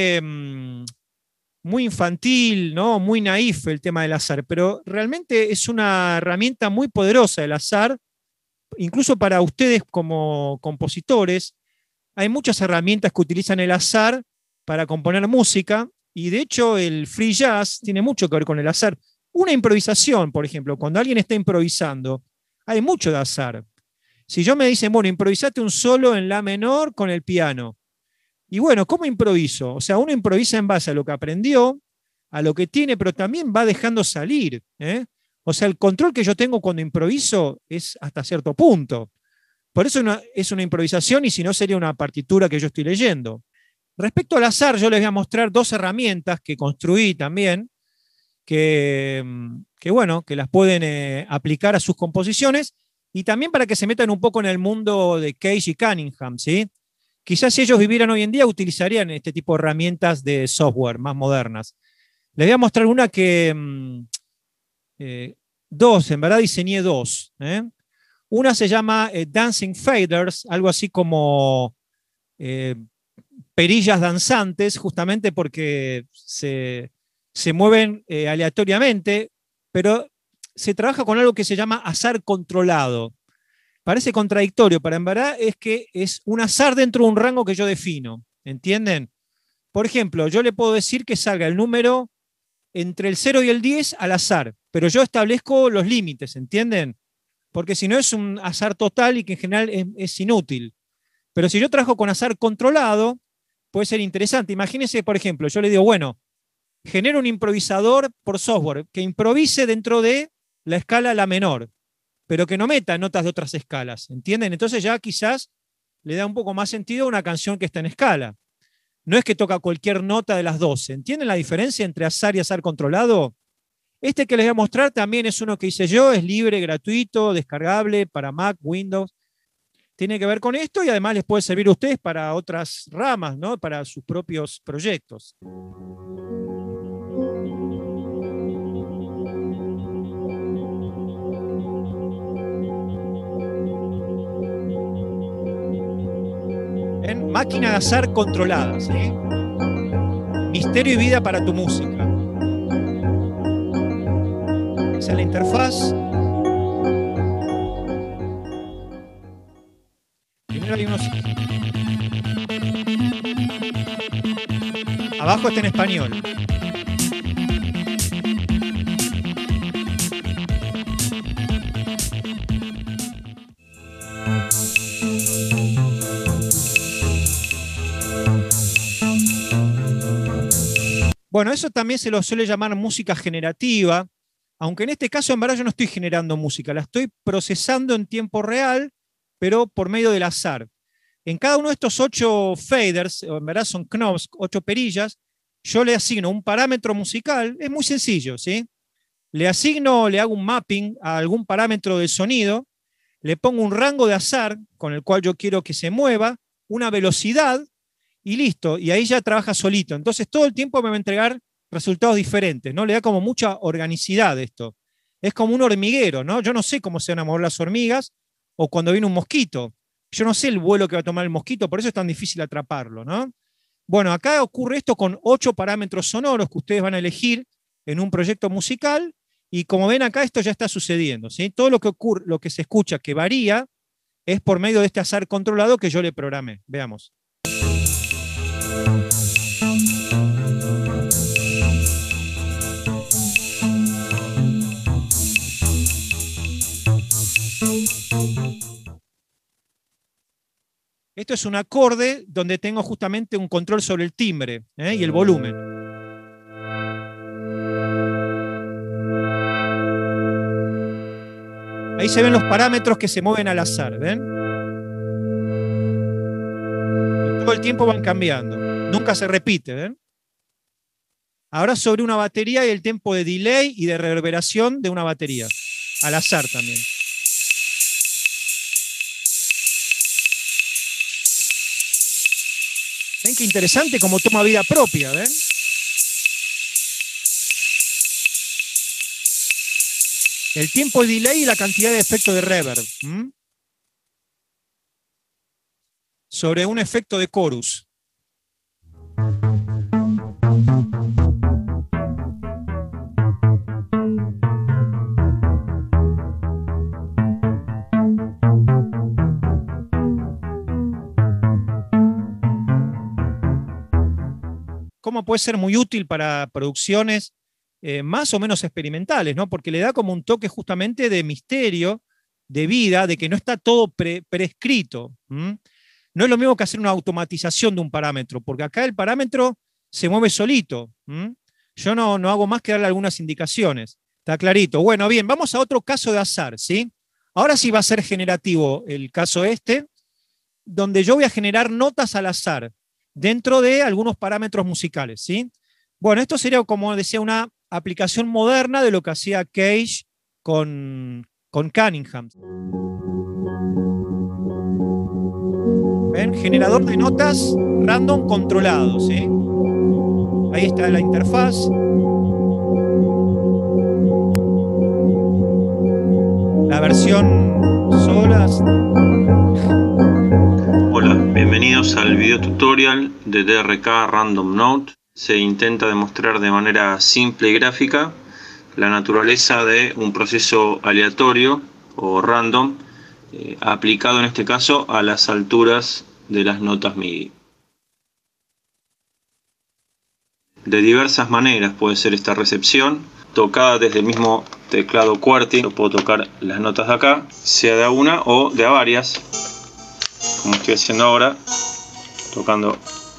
muy infantil, ¿no? Muy naif el tema del azar, pero realmente es una herramienta muy poderosa el azar, incluso para ustedes como compositores. Hay muchas herramientas que utilizan el azar para componer música y de hecho el free jazz tiene mucho que ver con el azar. Una improvisación, por ejemplo, cuando alguien está improvisando, hay mucho de azar. Si yo me dicen, bueno, improvisate un solo en la menor con el piano. Y bueno, ¿cómo improviso? O sea, uno improvisa en base a lo que aprendió, a lo que tiene, pero también va dejando salir. O sea, el control que yo tengo cuando improviso es hasta cierto punto. Por eso es una improvisación y si no sería una partitura que yo estoy leyendo. Respecto al azar, yo les voy a mostrar 2 herramientas que construí también, que las pueden aplicar a sus composiciones y también para que se metan un poco en el mundo de Cage y Cunningham, ¿sí? Quizás si ellos vivieran hoy en día utilizarían este tipo de herramientas de software más modernas. Les voy a mostrar una que... en verdad diseñé 2. Una se llama Dancing Faders, algo así como perillas danzantes, justamente porque se mueven aleatoriamente, pero se trabaja con algo que se llama azar controlado. Parece contradictorio, pero en verdad es que es un azar dentro de un rango que yo defino. ¿Entienden? Por ejemplo, yo le puedo decir que salga el número entre el 0 y el 10 al azar, pero yo establezco los límites, ¿entienden? Porque si no es un azar total y que en general es inútil. Pero si yo trabajo con azar controlado, puede ser interesante. Imagínense, por ejemplo, yo le digo, bueno, genero un improvisador por software que improvise dentro de la escala la menor, pero que no meta notas de otras escalas, ¿entienden? Entonces ya quizás le da un poco más sentido a una canción que está en escala. No es que toca cualquier nota de las 12. ¿Entienden la diferencia entre azar y azar controlado? Este que les voy a mostrar también es uno que hice yo, es libre, gratuito, descargable para Mac, Windows. Tiene que ver con esto y además les puede servir a ustedes para otras ramas, ¿no? Para sus propios proyectos. Máquina de azar controlada, ¿sí? Misterio y vida para tu música. Esa es la interfaz. Primero hay unos... Abajo está en español. Bueno, eso también se lo suele llamar música generativa, aunque en este caso en verdad yo no estoy generando música, la estoy procesando en tiempo real, pero por medio del azar. En cada uno de estos 8 faders, en verdad son knobs, 8 perillas, yo le asigno un parámetro musical, es muy sencillo, ¿sí? Le hago un mapping a algún parámetro del sonido, le pongo un rango de azar con el cual yo quiero que se mueva, una velocidad, y listo, y ahí ya trabaja solito. Entonces todo el tiempo me va a entregar resultados diferentes, ¿no? Le da como mucha organicidad esto. Es como un hormiguero, ¿no? Yo no sé cómo se van a mover las hormigas o cuando viene un mosquito. Yo no sé el vuelo que va a tomar el mosquito, por eso es tan difícil atraparlo, ¿no? Bueno, acá ocurre esto con 8 parámetros sonoros que ustedes van a elegir en un proyecto musical, y como ven acá esto ya está sucediendo, ¿sí? Todo lo que ocurre, lo que se escucha que varía, es por medio de este azar controlado que yo le programé. Veamos. Esto es un acorde donde tengo justamente un control sobre el timbre y el volumen. Ahí se ven los parámetros que se mueven al azar, ¿ven? Y todo el tiempo van cambiando, nunca se repite, ¿ven? Ahora sobre una batería y el tiempo de delay y de reverberación de una batería, al azar también. ¿Ven qué interesante cómo toma vida propia? ¿Ven? El tiempo de delay y la cantidad de efecto de reverb. Sobre un efecto de chorus. Cómo puede ser muy útil para producciones más o menos experimentales, ¿no? Porque le da como un toque justamente de misterio, de vida, de que no está todo prescrito. No es lo mismo que hacer una automatización de un parámetro, porque acá el parámetro se mueve solito. Yo no hago más que darle algunas indicaciones. Está clarito. Bueno, bien, vamos a otro caso de azar, ¿sí? Ahora sí va a ser generativo el caso este, donde yo voy a generar notas al azar dentro de algunos parámetros musicales, ¿sí? Bueno, esto sería, como decía, una aplicación moderna de lo que hacía Cage con Cunningham. ¿Ven? Generador de notas random controlado, ¿sí? Ahí está la interfaz. La versión solas. Hola, bienvenidos al video tutorial de DRK Random Note. Se intenta demostrar de manera simple y gráfica la naturaleza de un proceso aleatorio o random aplicado en este caso a las alturas de las notas MIDI. De diversas maneras puede ser esta recepción, tocada desde el mismo teclado QWERTY. Yo puedo tocar las notas de acá, sea de a una o de a varias, como estoy haciendo ahora, tocando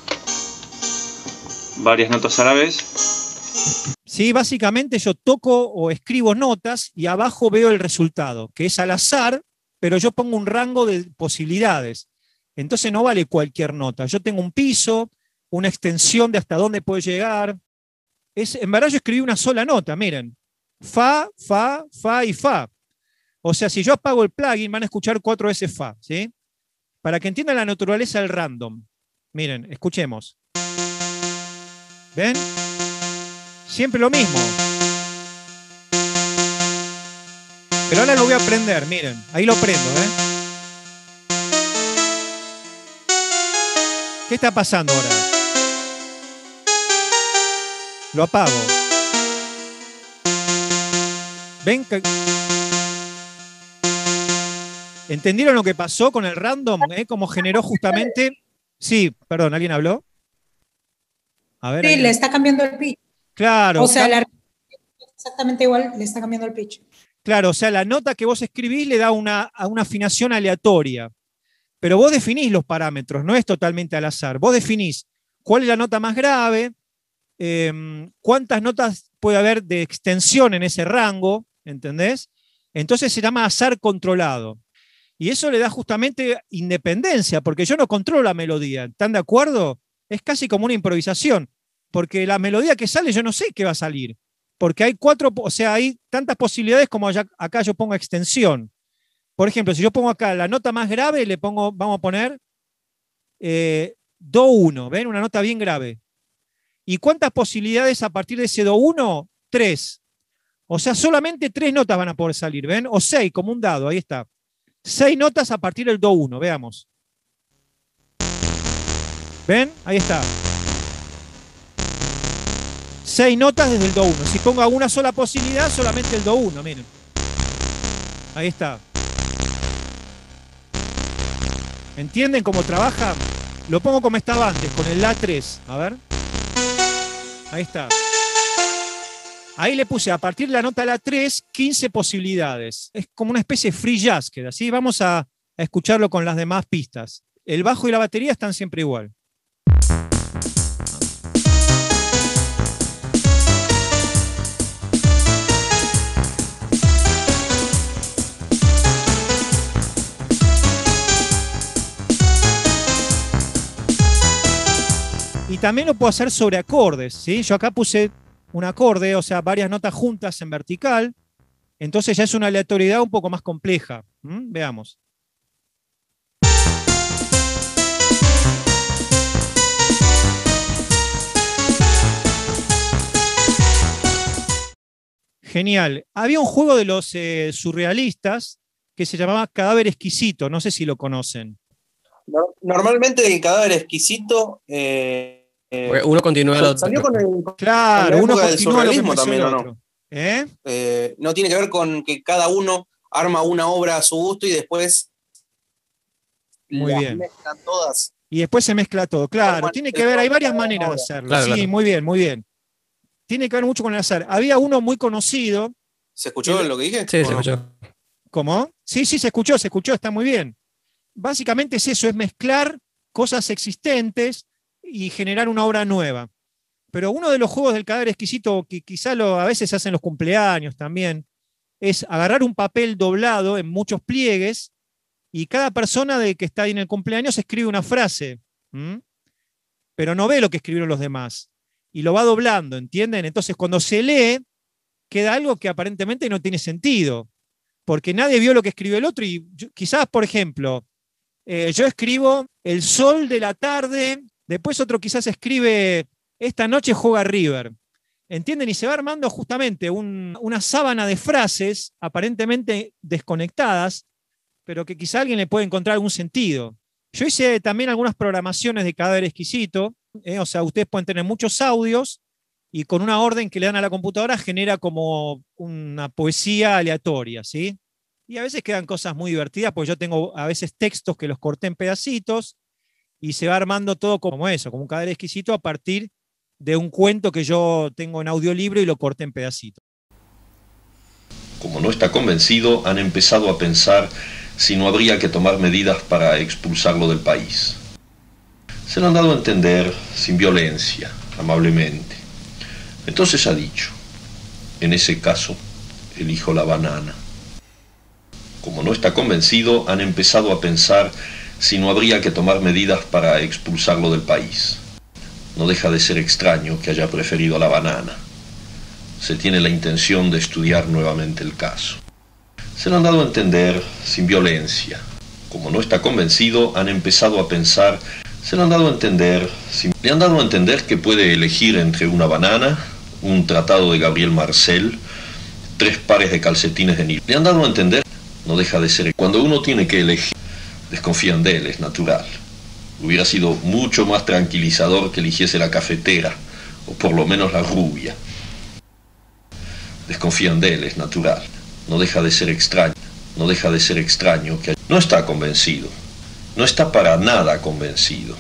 varias notas a la vez. Sí, básicamente yo toco o escribo notas y abajo veo el resultado, que es al azar, pero yo pongo un rango de posibilidades. Entonces no vale cualquier nota. Yo tengo un piso, una extensión de hasta dónde puede llegar. En verdad yo escribí una sola nota, miren. Fa, fa, fa y fa. O sea, si yo apago el plugin van a escuchar 4 veces fa, ¿sí? Para que entiendan la naturaleza del random. Miren, escuchemos. ¿Ven? Siempre lo mismo. Pero ahora lo voy a prender, miren. Ahí lo prendo, ¿eh? ¿Qué está pasando ahora? Lo apago. ¿Ven? ¿Entendieron lo que pasó con el random? ¿Cómo generó justamente? Sí, perdón, ¿alguien habló? A ver, sí, le está cambiando el pitch. Claro. O sea, exactamente igual, le está cambiando el pitch. Claro, o sea, la nota que vos escribís le da a una afinación aleatoria. Pero vos definís los parámetros, no es totalmente al azar. Vos definís cuál es la nota más grave, cuántas notas puede haber de extensión en ese rango, ¿entendés? Entonces se llama azar controlado. Y eso le da justamente independencia, porque yo no controlo la melodía. ¿Están de acuerdo? Es casi como una improvisación, porque la melodía que sale yo no sé qué va a salir, porque hay hay tantas posibilidades como acá yo pongo extensión. Por ejemplo, si yo pongo acá la nota más grave, vamos a poner Do1, ¿ven? Una nota bien grave. ¿Y cuántas posibilidades a partir de ese Do1? 3. O sea, solamente 3 notas van a poder salir, ¿ven? O 6, como un dado, ahí está. 6 notas a partir del Do1, veamos. ¿Ven? Ahí está. 6 notas desde el Do1. Si pongo una sola posibilidad, solamente el Do1, miren. Ahí está. ¿Entienden cómo trabaja? Lo pongo como estaba antes, con el La3. A ver. Ahí está. Ahí le puse a partir de la nota La3 15 posibilidades. Es como una especie de free jazz queda, ¿sí? Vamos a escucharlo con las demás pistas. El bajo y la batería están siempre igual. Y también lo puedo hacer sobre acordes, ¿sí? Yo acá puse un acorde, o sea, varias notas juntas en vertical. Entonces ya es una aleatoriedad un poco más compleja. Veamos. Genial. Había un juego de los surrealistas que se llamaba Cadáver Exquisito. No sé si lo conocen. Normalmente el Cadáver Exquisito... uno continúa el otro. Salió con el... Claro, uno continúa del surrealismo también, ¿o no? Otro. No tiene que ver con que cada uno arma una obra a su gusto y después muy bien. Mezclan todas. Y después se mezcla todo. Claro, tiene que ver, hay varias maneras de hacerlo. Claro, sí, claro. Muy bien, muy bien. Tiene que ver mucho con el azar. Había uno muy conocido. ¿Se escuchó lo que dije? Sí, se escuchó. ¿Cómo? Sí, se escuchó, está muy bien. Básicamente es eso, es mezclar cosas existentes y generar una obra nueva. Pero uno de los juegos del Cadáver Exquisito, que quizá a veces se hacen los cumpleaños también, es agarrar un papel doblado en muchos pliegues y cada persona que está ahí en el cumpleaños escribe una frase, pero no ve lo que escribieron los demás. Y lo va doblando, ¿entienden? Entonces cuando se lee, queda algo que aparentemente no tiene sentido, porque nadie vio lo que escribió el otro y quizás, por ejemplo, yo escribo el sol de la tarde, después otro quizás escribe esta noche juega River. ¿Entienden? Y se va armando justamente una sábana de frases aparentemente desconectadas, pero que quizá alguien le puede encontrar algún sentido. Yo hice también algunas programaciones de Cadáver Exquisito, o sea, ustedes pueden tener muchos audios y con una orden que le dan a la computadora genera como una poesía aleatoria, ¿sí? Y a veces quedan cosas muy divertidas, porque yo tengo a veces textos que los corté en pedacitos y se va armando todo como eso, como un Cadáver Exquisito a partir de un cuento que yo tengo en audiolibro y lo corté en pedacitos. Como no está convencido, han empezado a pensar si no habría que tomar medidas para expulsarlo del país. Se lo han dado a entender sin violencia, amablemente. Entonces ha dicho, en ese caso, elijo la banana. Como no está convencido, han empezado a pensar si no habría que tomar medidas para expulsarlo del país. No deja de ser extraño que haya preferido la banana. Se tiene la intención de estudiar nuevamente el caso. Se lo han dado a entender sin violencia. Como no está convencido, han empezado a pensar, le han dado a entender que puede elegir entre una banana, un tratado de Gabriel Marcel, 3 pares de calcetines de Nilo. Le han dado a entender, no deja de ser, cuando uno tiene que elegir, desconfían de él, es natural. Hubiera sido mucho más tranquilizador que eligiese la cafetera, o por lo menos la rubia. Desconfían de él, es natural. No deja de ser extraño, no deja de ser extraño que no está convencido, no está para nada convencido.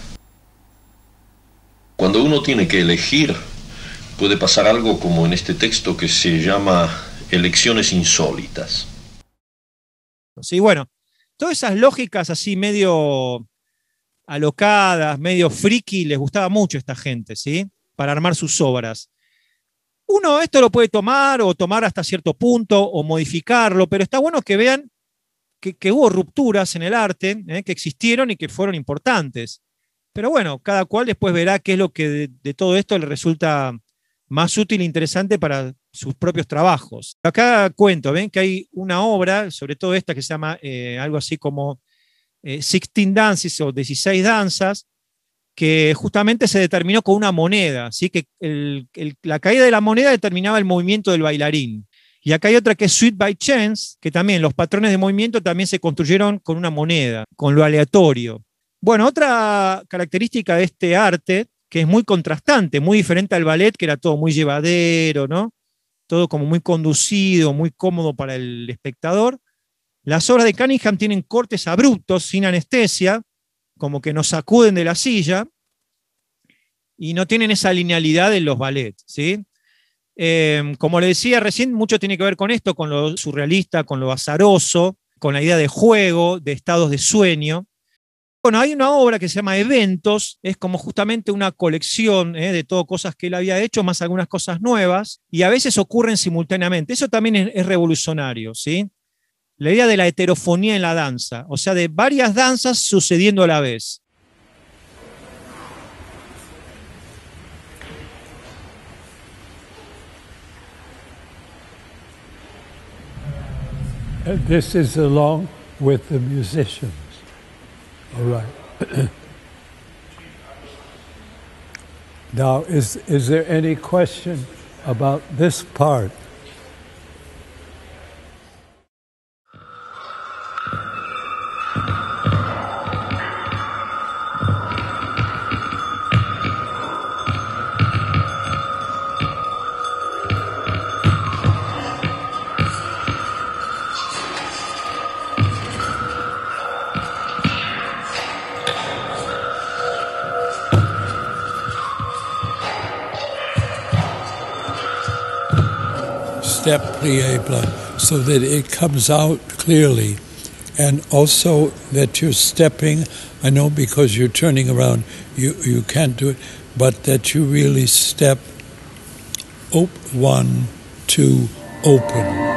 Cuando uno tiene que elegir, puede pasar algo como en este texto que se llama elecciones insólitas. Sí, bueno, todas esas lógicas así medio alocadas, medio friki, les gustaba mucho a esta gente, ¿sí? Para armar sus obras. Uno esto lo puede tomar o tomar hasta cierto punto o modificarlo, pero está bueno que vean que hubo rupturas en el arte, que existieron y que fueron importantes. Pero bueno, cada cual después verá qué es lo que de todo esto le resulta más útil e interesante para sus propios trabajos. Acá cuento, ven que hay una obra, sobre todo esta que se llama algo así como 16 Dances o 16 danzas, que justamente se determinó con una moneda, ¿sí? Que la caída de la moneda determinaba el movimiento del bailarín. Y acá hay otra que es Sweet by Chance, que también los patrones de movimiento también se construyeron con una moneda, con lo aleatorio. Bueno, otra característica de este arte, que es muy contrastante, muy diferente al ballet, que era todo muy llevadero, ¿no? Todo como muy conducido, muy cómodo para el espectador. Las obras de Cunningham tienen cortes abruptos, sin anestesia, como que nos sacuden de la silla, y no tienen esa linealidad en los ballets, ¿sí? Como le decía recién, mucho tiene que ver con esto, con lo surrealista, con lo azaroso, con la idea de juego, de estados de sueño. Bueno, hay una obra que se llama Eventos, es como justamente una colección de todo cosas que él había hecho, más algunas cosas nuevas, y a veces ocurren simultáneamente. Eso también es revolucionario, ¿sí? La idea de la heterofonía en la danza, o sea, de varias danzas sucediendo a la vez. This is along with the musicians. All right. Now, is there any question about this part? Step plie, so that it comes out clearly, and also that you're stepping. I know because you're turning around, you can't do it, but that you really step. 1, 2, open.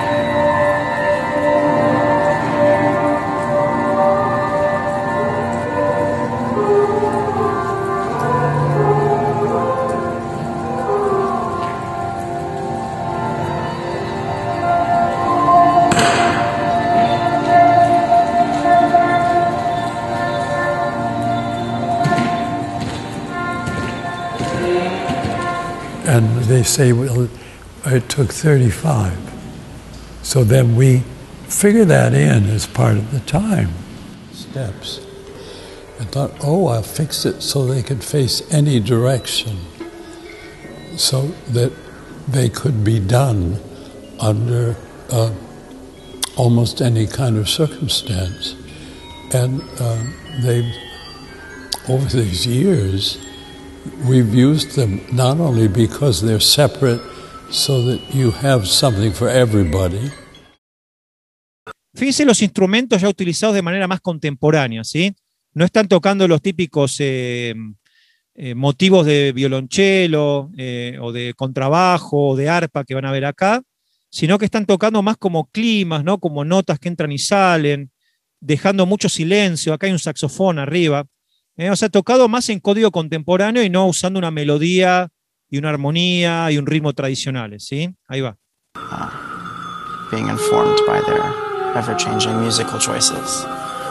And they say, well, it took 35. So then we figure that in as part of the time steps. I thought, oh, I'll fix it so they could face any direction, so that they could be done under almost any kind of circumstance. And they've, over these years, we've used them not only because they're separate, so that you have something for everybody. Fíjense los instrumentos ya utilizados de manera más contemporánea, ¿sí? No están tocando los típicos motivos de violonchelo o de contrabajo o de arpa que van a ver acá, sino que están tocando más como climas, ¿no? Como notas que entran y salen, dejando mucho silencio. Acá hay un saxofón arriba. O sea, tocado más en código contemporáneo y no usando una melodía y una armonía y un ritmo tradicionales, ¿sí? Ahí va. Being informed by their ever-changing musical choices.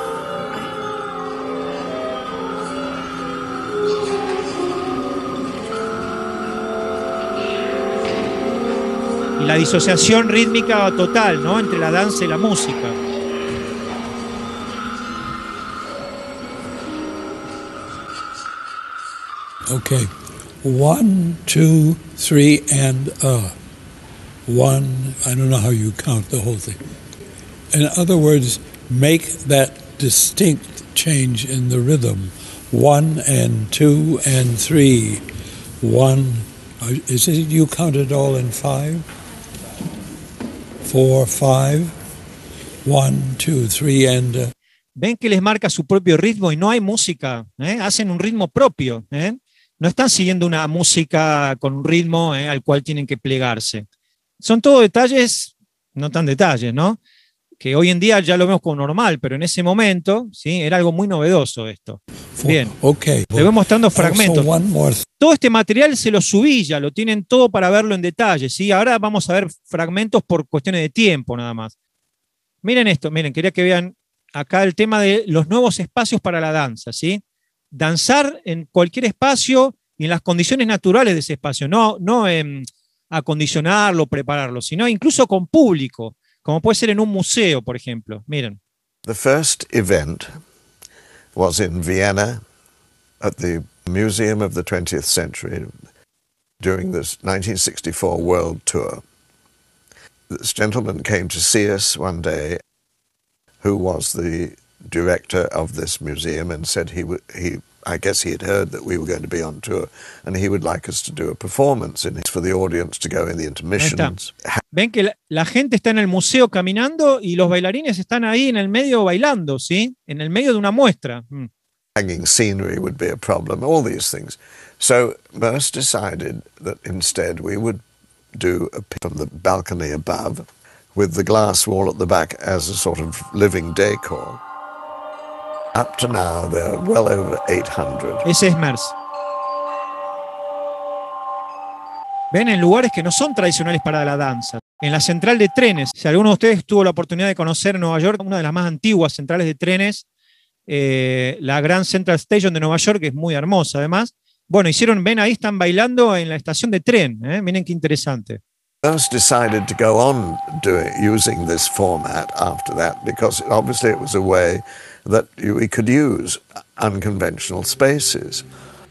Y la disociación rítmica total, ¿no? Entre la danza y la música. Okay. 1, 2, 3, and 1. I don't know how you count the whole thing. In other words, make that distinct change in the rhythm. 1 and 2 and 3. 1. Is it you counted all in 5? 4, 5. 1, 2, 3 and... Ven que les marca su propio ritmo y no hay música, hacen un ritmo propio, no están siguiendo una música con un ritmo al cual tienen que plegarse. Son todos detalles, no tan detalles, ¿no? Que hoy en día ya lo vemos como normal, pero en ese momento, ¿sí? Era algo muy novedoso esto. Bien, okay. Le voy mostrando fragmentos. Todo este material se lo subí ya, lo tienen todo para verlo en detalle, ¿sí? Ahora vamos a ver fragmentos por cuestiones de tiempo nada más. Miren esto, miren, quería que vean acá el tema de los nuevos espacios para la danza, ¿sí? Danzar en cualquier espacio y en las condiciones naturales de ese espacio, no acondicionarlo, prepararlo, sino incluso con público, como puede ser en un museo, por ejemplo. Miren. The first event was in Vienna at the Museum of the 20th Century during this 1964 World Tour. This gentleman came to see us one day who was the director of this museum and said I guess he had heard that we were going to be on tour and he would like us to do a performance in it for the audience to go in the intermissions. Ven que la gente está en el museo caminando y los bailarines están ahí en el medio bailando, ¿sí? En el medio de una muestra. Hanging scenery would be a problem, all these things. So Merce decided that instead we would do a pic from the balcony above with the glass wall at the back as a sort of living decor. Up to now, there are well over 800. Ese es Merce. Ven en lugares que no son tradicionales para la danza. En la central de trenes, si alguno de ustedes tuvo la oportunidad de conocer Nueva York, una de las más antiguas centrales de trenes, la Grand Central Station de Nueva York, que es muy hermosa además. Bueno, ven ahí, están bailando en la estación de tren. Miren qué interesante. Merce decided to go on using this format after that because obviously it was a way that we could use unconventional spaces.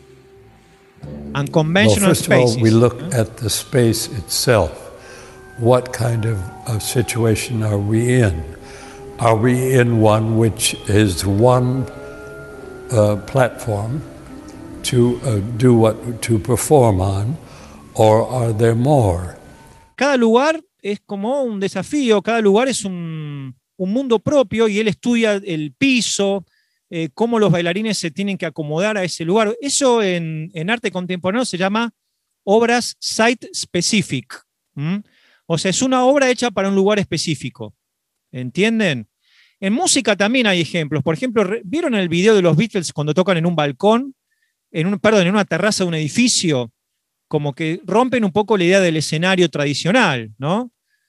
Unconventional first spaces. Of all, we look at the space itself. What kind of situation are we in? Are we in one which is one platform to to perform on, or are there more? Cada lugar es como un desafío, cada lugar es un mundo propio y él estudia el piso, cómo los bailarines se tienen que acomodar a ese lugar. Eso en arte contemporáneo se llama obras site-specific. O sea, es una obra hecha para un lugar específico. ¿Entienden? En música también hay ejemplos. Por ejemplo, ¿vieron el video de los Beatles cuando tocan en un balcón? En una terraza de un edificio, como que rompen un poco la idea del escenario tradicional, ¿no?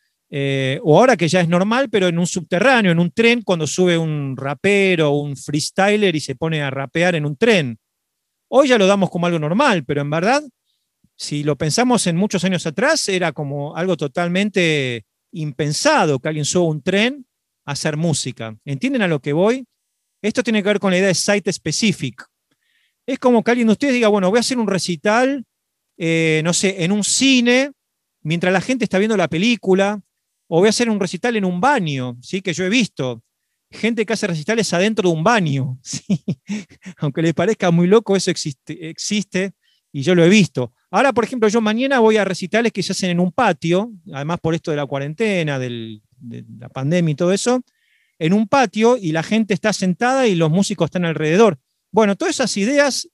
O ahora que ya es normal, pero en un subterráneo, en un tren, cuando sube un rapero o un freestyler y se pone a rapear en un tren. Hoy ya lo damos como algo normal, pero en verdad, si lo pensamos en muchos años atrás, era como algo totalmente impensado que alguien suba un tren a hacer música. ¿Entienden a lo que voy? Esto tiene que ver con la idea de site-specific. Es como que alguien de ustedes diga, bueno, voy a hacer un recital, no sé, en un cine, mientras la gente está viendo la película, o voy a hacer un recital en un baño, ¿sí? Que yo he visto gente que hace recitales adentro de un baño, ¿sí? Aunque les parezca muy loco, eso existe y yo lo he visto. Ahora, por ejemplo, yo mañana voy a recitales que se hacen en un patio, además por esto de la cuarentena, de la pandemia y todo eso, en un patio y la gente está sentada y los músicos están alrededor. Bueno, todas esas ideas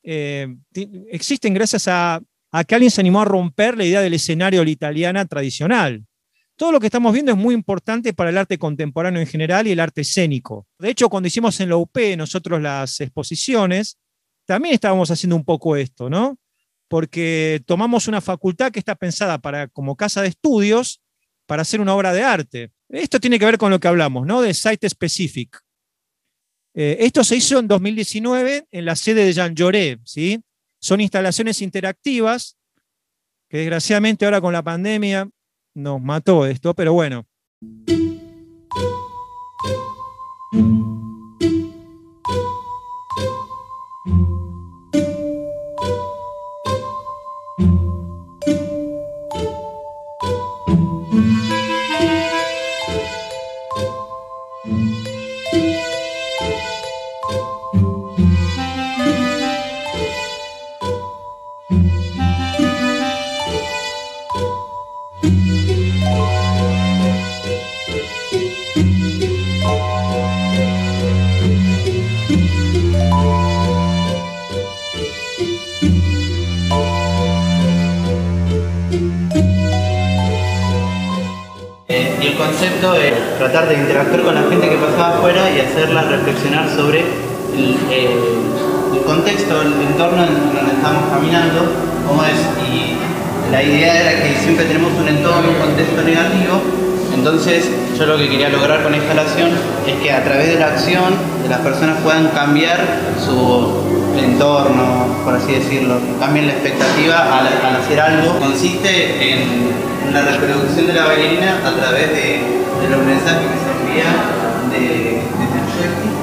existen gracias a que alguien se animó a romper la idea del escenario a la italiana tradicional. Todo lo que estamos viendo es muy importante para el arte contemporáneo en general y el arte escénico. De hecho, cuando hicimos en la UP nosotros las exposiciones, también estábamos haciendo un poco esto, ¿no? Porque tomamos una facultad que está pensada como casa de estudios para hacer una obra de arte. Esto tiene que ver con lo que hablamos, ¿no? De site specific. Esto se hizo en 2019 en la sede de Jean Jaurès, ¿sí? Son instalaciones interactivas que desgraciadamente ahora con la pandemia nos mató esto, pero bueno. concepto de tratar de interactuar con la gente que pasaba afuera y hacerla reflexionar sobre el contexto, el entorno en donde estamos caminando, cómo es. Y la idea era que siempre tenemos un entorno, un contexto negativo. Entonces, yo lo que quería lograr con esta instalación es que a través de la acción de las personas puedan cambiar su entorno, por así decirlo, cambien la expectativa al hacer algo. Consiste en la reproducción de la bailarina a través de los mensajes que se envían desde el joystick.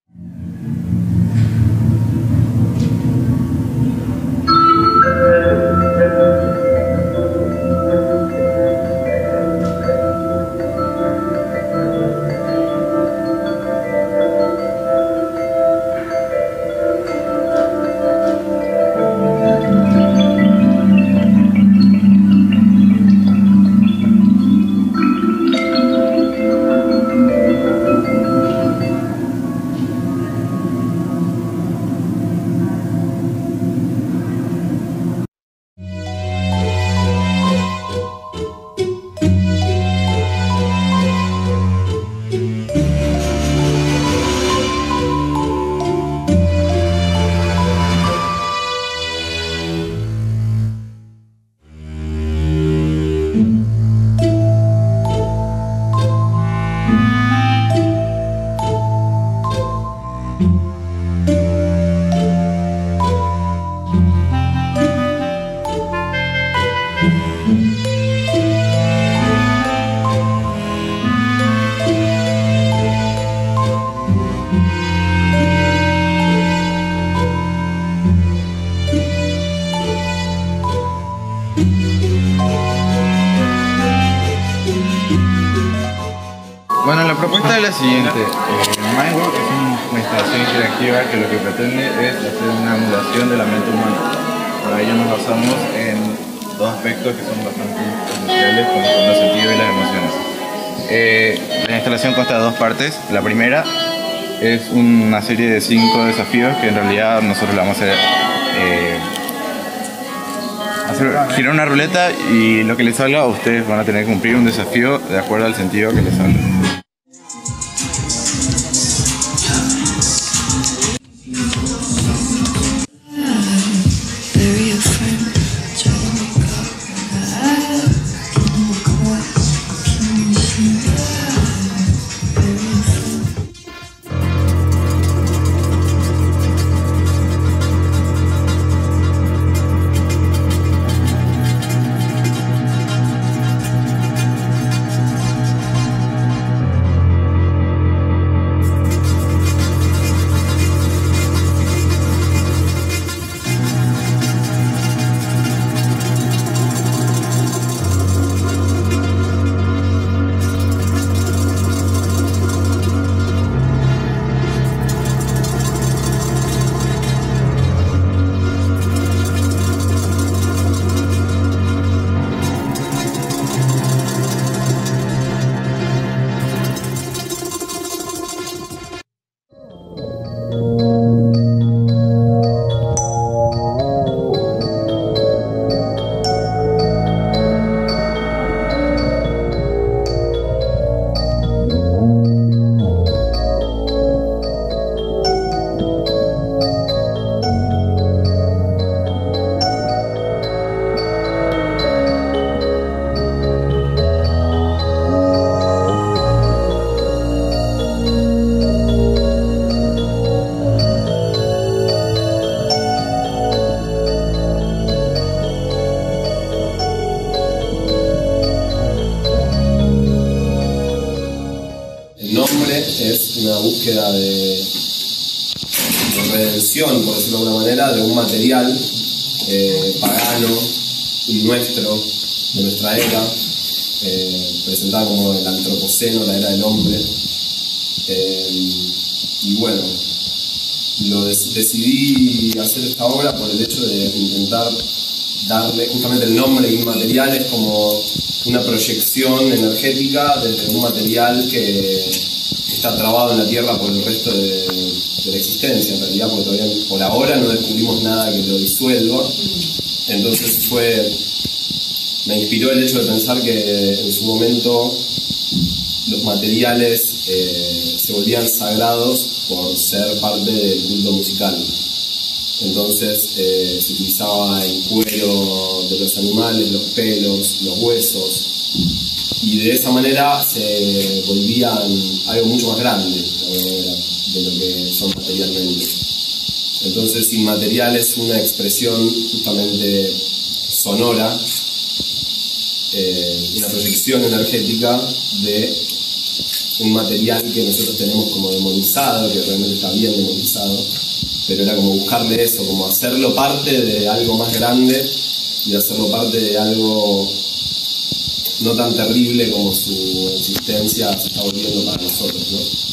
Bueno, la propuesta es la siguiente. Mindwalk es una instalación interactiva que lo que pretende es hacer una emulación de la mente humana. Para ello nos basamos en dos aspectos que son bastante esenciales, como son los sentidos y las emociones. La instalación consta de dos partes. La primera es una serie de 5 desafíos que en realidad nosotros le vamos a hacer girar una ruleta y lo que les salga, ustedes van a tener que cumplir un desafío de acuerdo al sentido que les salga. Es una búsqueda de redención, por decirlo de alguna manera, de un material pagano, nuestro, de nuestra era, presentada como el antropoceno, la era del hombre. Y bueno, decidí hacer esta obra por el hecho de intentar darle justamente el nombre inmaterial. Es como una proyección energética desde un material que está trabado en la Tierra por el resto de la existencia, en realidad, porque todavía por ahora no descubrimos nada que lo disuelva. Entonces me inspiró el hecho de pensar que en su momento los materiales se volvían sagrados por ser parte del culto musical. Entonces se utilizaba el cuero de los animales, los pelos, los huesos, y de esa manera se volvían algo mucho más grande de lo que son materialmente. Entonces inmaterial es una expresión justamente sonora, una proyección energética de un material que nosotros tenemos como demonizado, que realmente está bien demonizado, pero era como buscarle eso, como hacerlo parte de algo más grande y hacerlo parte de algo no tan terrible como su existencia se está volviendo para nosotros, ¿no?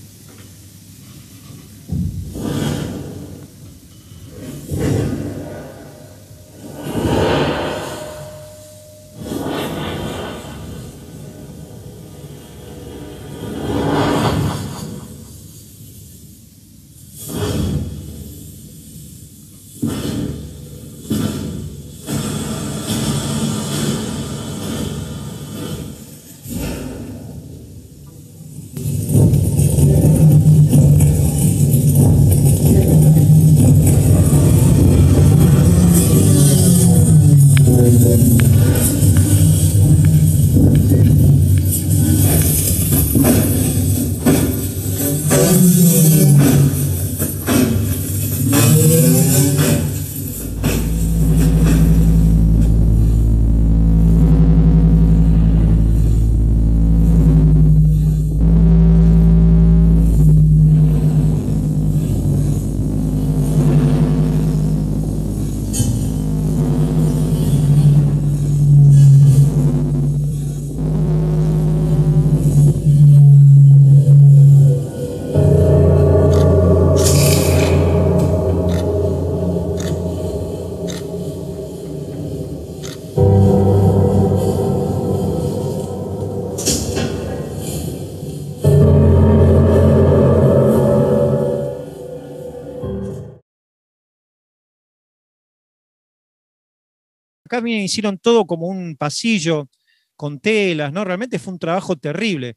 Acá hicieron todo como un pasillo con telas, ¿no? Realmente fue un trabajo terrible.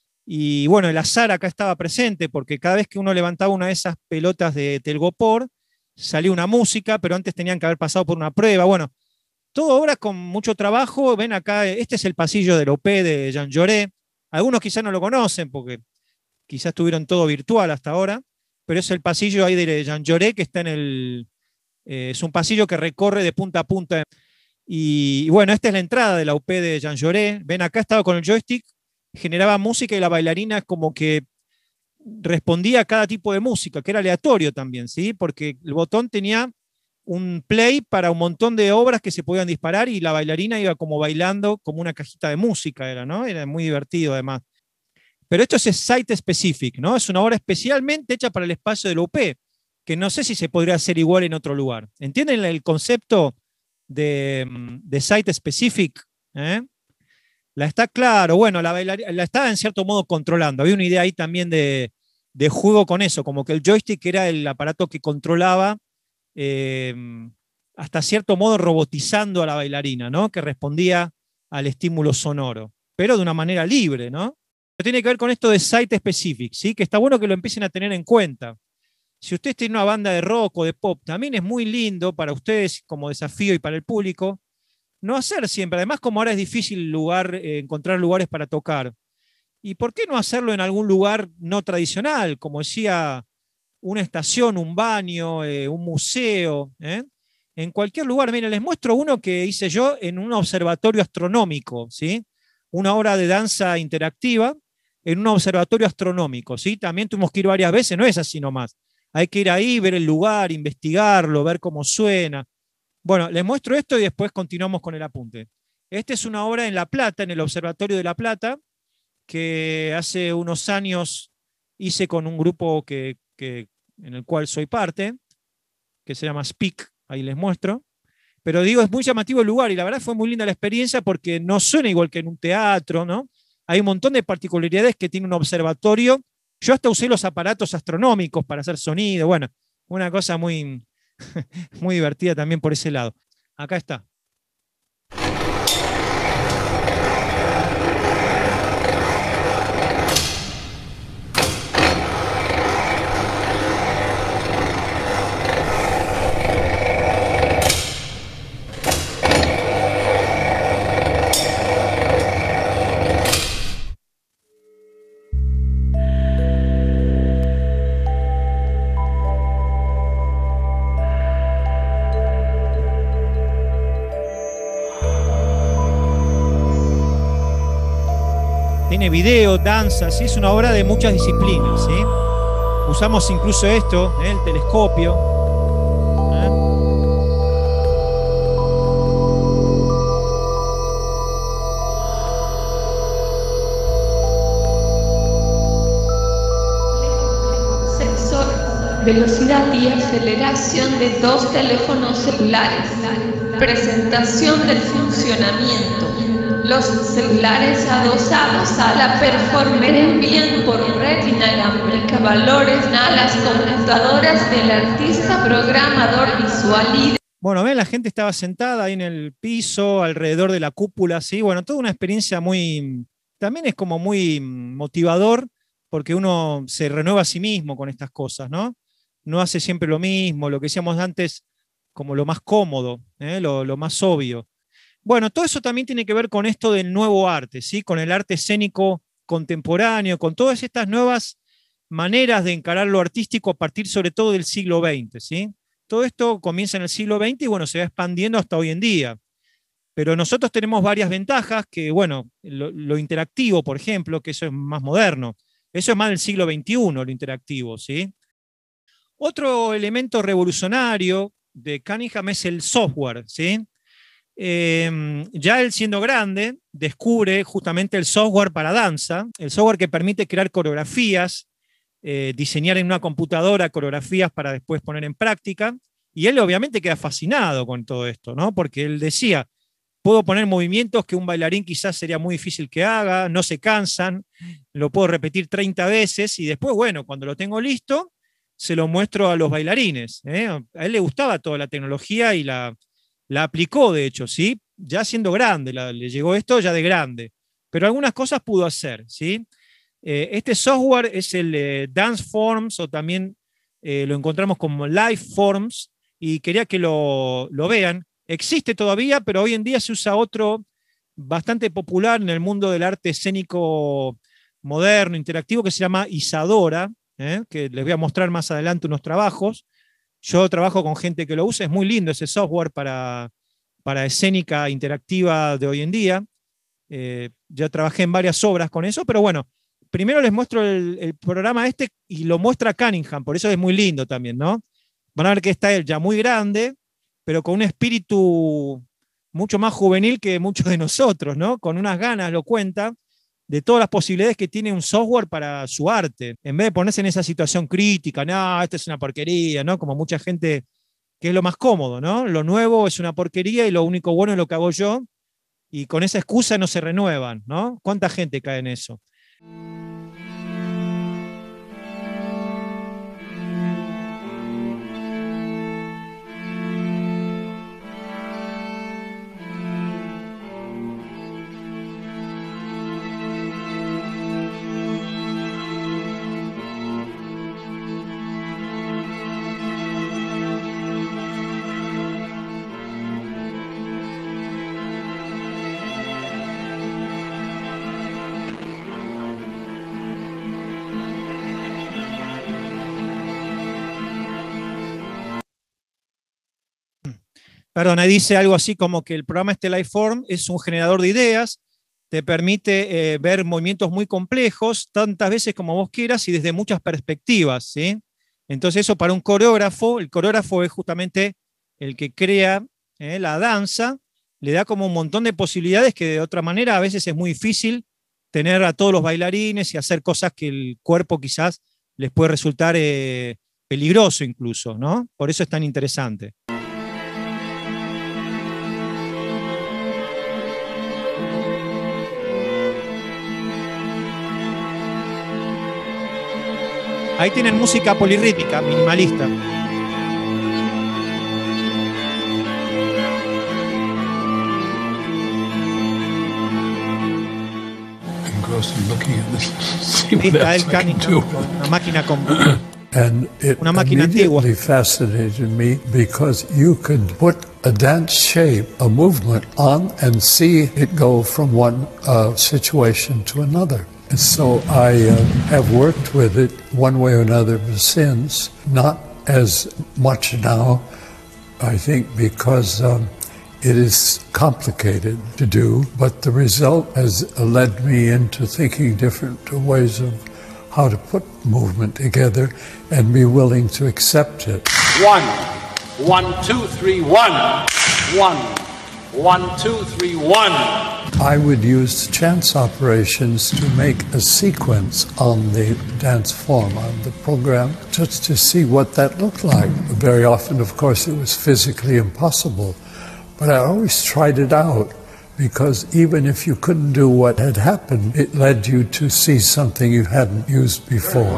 Y bueno, el azar acá estaba presente porque cada vez que uno levantaba una de esas pelotas de telgopor, salía una música, pero antes tenían que haber pasado por una prueba. Bueno, todo obra con mucho trabajo. Ven acá, este es el pasillo del OP de Jean Jaurès. Algunos quizás no lo conocen porque quizás tuvieron todo virtual hasta ahora, pero es el pasillo ahí de Jean Jaurès que está en el... es un pasillo que recorre de punta a punta. Y bueno, esta es la entrada de la UP de Jean Jaurès. Ven, acá estaba con el joystick, generaba música y la bailarina como que respondía a cada tipo de música, que era aleatorio también, ¿sí? Porque el botón tenía un play para un montón de obras que se podían disparar y la bailarina iba como bailando como una cajita de música, era, ¿no? Era muy divertido además. Pero esto es site specific, ¿no? Es una obra especialmente hecha para el espacio de la UP, que no sé si se podría hacer igual en otro lugar. ¿Entienden el concepto de site specific? La está claro, bueno, la estaba en cierto modo controlando. Había una idea ahí también de juego con eso, como que el joystick era el aparato que controlaba, hasta cierto modo robotizando a la bailarina, ¿no? Que respondía al estímulo sonoro, pero de una manera libre, ¿no? Tiene que ver con esto de site specific, ¿sí? Que está bueno que lo empiecen a tener en cuenta. Si ustedes tienen una banda de rock o de pop, también es muy lindo para ustedes como desafío y para el público, no hacer siempre, además como ahora es difícil encontrar lugares para tocar. ¿Y por qué no hacerlo en algún lugar no tradicional? Como decía, una estación, un baño, un museo, en cualquier lugar. Miren, les muestro uno que hice yo en un observatorio astronómico, ¿sí? Una obra de danza interactiva en un observatorio astronómico, ¿sí? También tuvimos que ir varias veces, no es así nomás. Hay que ir ahí, ver el lugar, investigarlo, ver cómo suena. Bueno, les muestro esto y después continuamos con el apunte. Esta es una obra en La Plata, en el Observatorio de La Plata, que hace unos años hice con un grupo en el cual soy parte, que se llama Speak, ahí les muestro. Pero digo, es muy llamativo el lugar y la verdad fue muy linda la experiencia porque no suena igual que en un teatro, ¿no? Hay un montón de particularidades que tiene un observatorio. Yo hasta usé los aparatos astronómicos para hacer sonido. Bueno, una cosa muy, muy divertida también por ese lado. Acá está. Tiene video, danza, ¿sí? Es una obra de muchas disciplinas, ¿sí? Usamos incluso esto, el telescopio. Sensor, velocidad y aceleración de 2 teléfonos celulares. Presentación del funcionamiento. Los celulares adosados a la Performer envían por red inalámbrica valores a las computadoras del artista programador visual y... Bueno, ven, la gente estaba sentada ahí en el piso, alrededor de la cúpula, ¿sí? Bueno, toda una experiencia muy... También es como muy motivador, porque uno se renueva a sí mismo con estas cosas, ¿no? No hace siempre lo mismo, lo que decíamos antes, como lo más cómodo, lo más obvio. Bueno, todo eso también tiene que ver con esto del nuevo arte, ¿sí? Con el arte escénico contemporáneo, con todas estas nuevas maneras de encarar lo artístico a partir sobre todo del siglo XX, ¿sí? Todo esto comienza en el siglo XX y bueno, se va expandiendo hasta hoy en día. Pero nosotros tenemos varias ventajas, que bueno, lo interactivo, por ejemplo, que eso es más moderno. Eso es más del siglo XXI, lo interactivo, ¿sí? Otro elemento revolucionario de Cunningham es el software, ¿sí? Ya él, siendo grande, descubre justamente el software para danza, el software que permite crear coreografías, diseñar en una computadora coreografías para después poner en práctica, y él obviamente queda fascinado con todo esto, ¿no? Porque él decía, puedo poner movimientos que un bailarín quizás sería muy difícil que haga, no se cansan, lo puedo repetir 30 veces, y después, bueno, cuando lo tengo listo, se lo muestro a los bailarines, ¿eh? A él le gustaba toda la tecnología y la aplicó, de hecho, ¿sí? Ya siendo grande, le llegó esto ya de grande, pero algunas cosas pudo hacer, ¿sí? Este software es el Dance Forms, o también lo encontramos como Live Forms, y quería que lo vean. Existe todavía, pero hoy en día se usa otro bastante popular en el mundo del arte escénico moderno, interactivo, que se llama Isadora, que les voy a mostrar más adelante unos trabajos. Yo trabajo con gente que lo usa, es muy lindo ese software para escénica interactiva de hoy en día. Ya trabajé en varias obras con eso, pero bueno, primero les muestro el programa este y lo muestra Cunningham, por eso es muy lindo también, ¿no? Van a ver que está él ya muy grande, pero con un espíritu mucho más juvenil que muchos de nosotros, ¿no? Con unas ganas, lo cuenta, de todas las posibilidades que tiene un software para su arte. En vez de ponerse en esa situación crítica, no, esto es una porquería, ¿no? Como mucha gente, que es lo más cómodo, ¿no? Lo nuevo es una porquería y lo único bueno es lo que hago yo, y con esa excusa no se renuevan, ¿no? ¿Cuánta gente cae en eso? Perdón, ahí dice algo así como que el programa este Liveform es un generador de ideas, te permite ver movimientos muy complejos, tantas veces como vos quieras y desde muchas perspectivas, ¿sí? Entonces eso para un coreógrafo, el coreógrafo es justamente el que crea la danza, le da como un montón de posibilidades que de otra manera a veces es muy difícil tener a todos los bailarines y hacer cosas que el cuerpo quizás les puede resultar peligroso incluso, ¿no? Por eso es tan interesante. Ahí tienen música polirrítmica, minimalista. Ahí está el Cunningham, una máquina con And it immediately fascinated me because you could put a dance shape, a movement on and see it go from one situation to another. And so I have worked with it one way or another since, not as much now, I think, because It is complicated to do, but the result has led me into thinking different ways of how to put movement together and be willing to accept it. 1, 1, 2, 3, 1. 1, 1, 2, 3, 1. I would use chance operations to make a sequence on the dance form, on the program, just to see what that looked like. Very often, of course, it was physically impossible, but I always tried it out, because even if you couldn't do what had happened, it led you to see something you hadn't used before.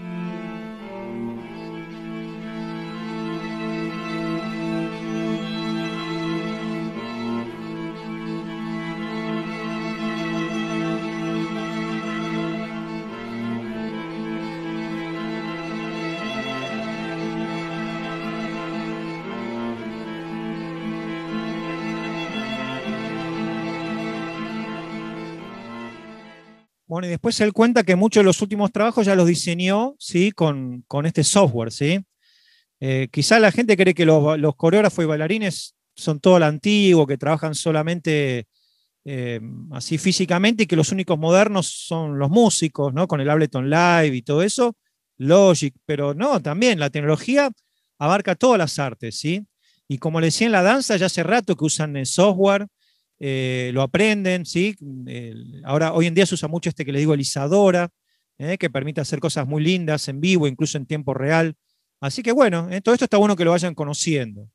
Bueno, y después él cuenta que muchos de los últimos trabajos ya los diseñó, ¿sí? con este software, ¿sí? Quizá la gente cree que los coreógrafos y bailarines son todo lo antiguo, que trabajan solamente así físicamente, y que los únicos modernos son los músicos, ¿no? Con el Ableton Live y todo eso, Logic, pero no, también la tecnología abarca todas las artes, ¿sí? Y como le decía en la danza, ya hace rato que usan el software, lo aprenden, ¿sí? Ahora, hoy en día se usa mucho que le digo, el Isadora, que permite hacer cosas muy lindas en vivo, incluso en tiempo real. Así que bueno, todo esto está bueno que lo vayan conociendo.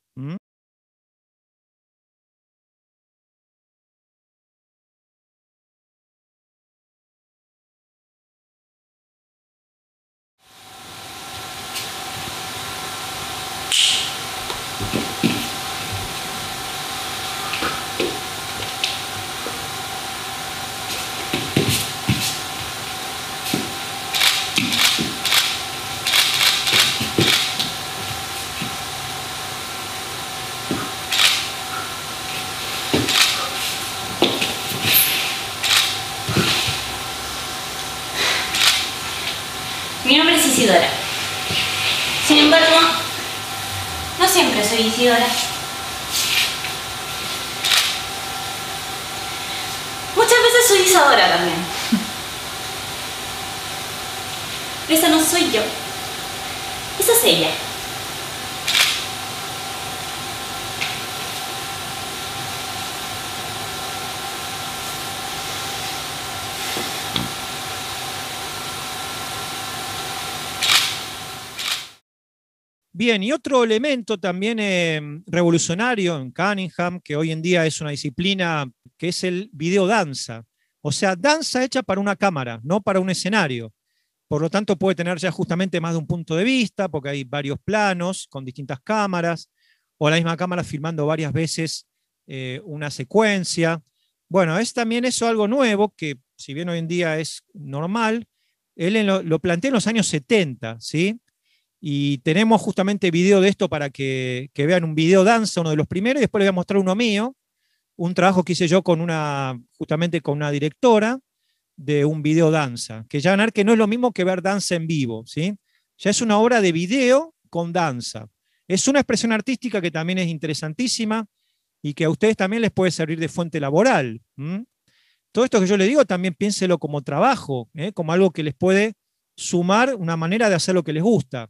Mi nombre es Isidora. Sin embargo, no siempre soy Isidora. Muchas veces soy Isadora también. Pero esa no soy yo. Esa es ella. Bien, y otro elemento también revolucionario en Cunningham, que hoy en día es una disciplina, que es el videodanza. O sea, danza hecha para una cámara, no para un escenario. Por lo tanto, puede tener ya justamente más de un punto de vista, porque hay varios planos con distintas cámaras, o la misma cámara filmando varias veces una secuencia. Bueno, es también eso algo nuevo, que si bien hoy en día es normal, él lo plantea en los años 70, ¿sí? Y tenemos justamente video de esto para que vean un video danza, uno de los primeros, y después les voy a mostrar uno mío, un trabajo que hice yo justamente con una directora de un video danza, que ya van a ver que no es lo mismo que ver danza en vivo, ¿sí? Ya es una obra de video con danza. Es una expresión artística que también es interesantísima y que a ustedes también les puede servir de fuente laboral. Todo esto que yo les digo también piénselo como trabajo, como algo que les puede sumar una manera de hacer lo que les gusta.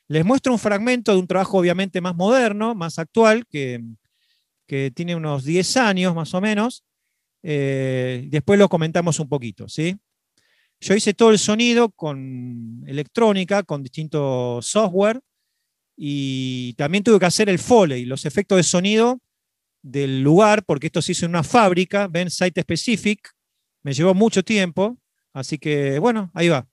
Les muestro un fragmento de un trabajo obviamente más moderno, más actual, que tiene unos 10 años más o menos. Después lo comentamos un poquito, ¿sí? Yo hice todo el sonido con electrónica, con distintos software, y también tuve que hacer el Foley, los efectos de sonido del lugar, porque esto se hizo en una fábrica, ven, Site Specific, me llevó mucho tiempo, así que bueno, ahí va.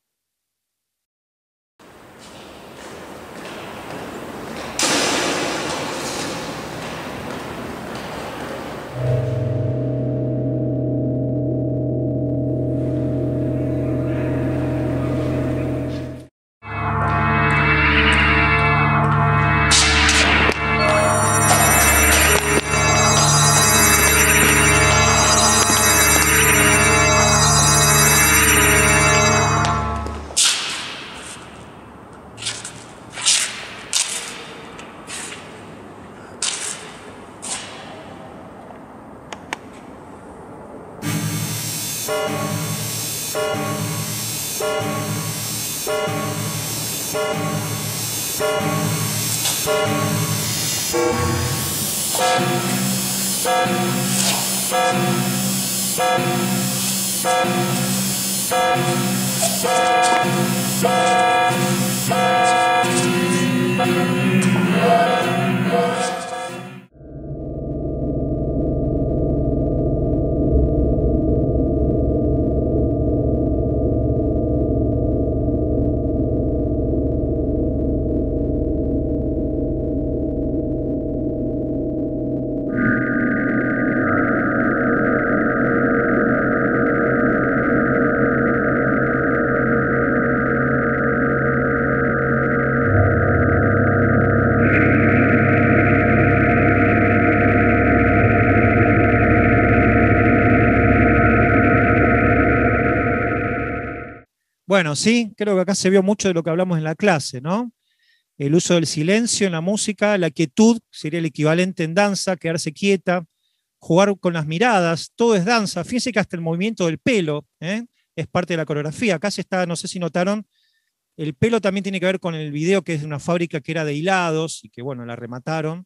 Bueno, sí, creo que acá se vio mucho de lo que hablamos en la clase, ¿no? El uso del silencio en la música, la quietud sería el equivalente en danza, quedarse quieta, jugar con las miradas, todo es danza. Fíjense que hasta el movimiento del pelo es parte de la coreografía. Acá se está, no sé si notaron, el pelo también tiene que ver con el video que es de una fábrica que era de hilados y que, bueno, la remataron.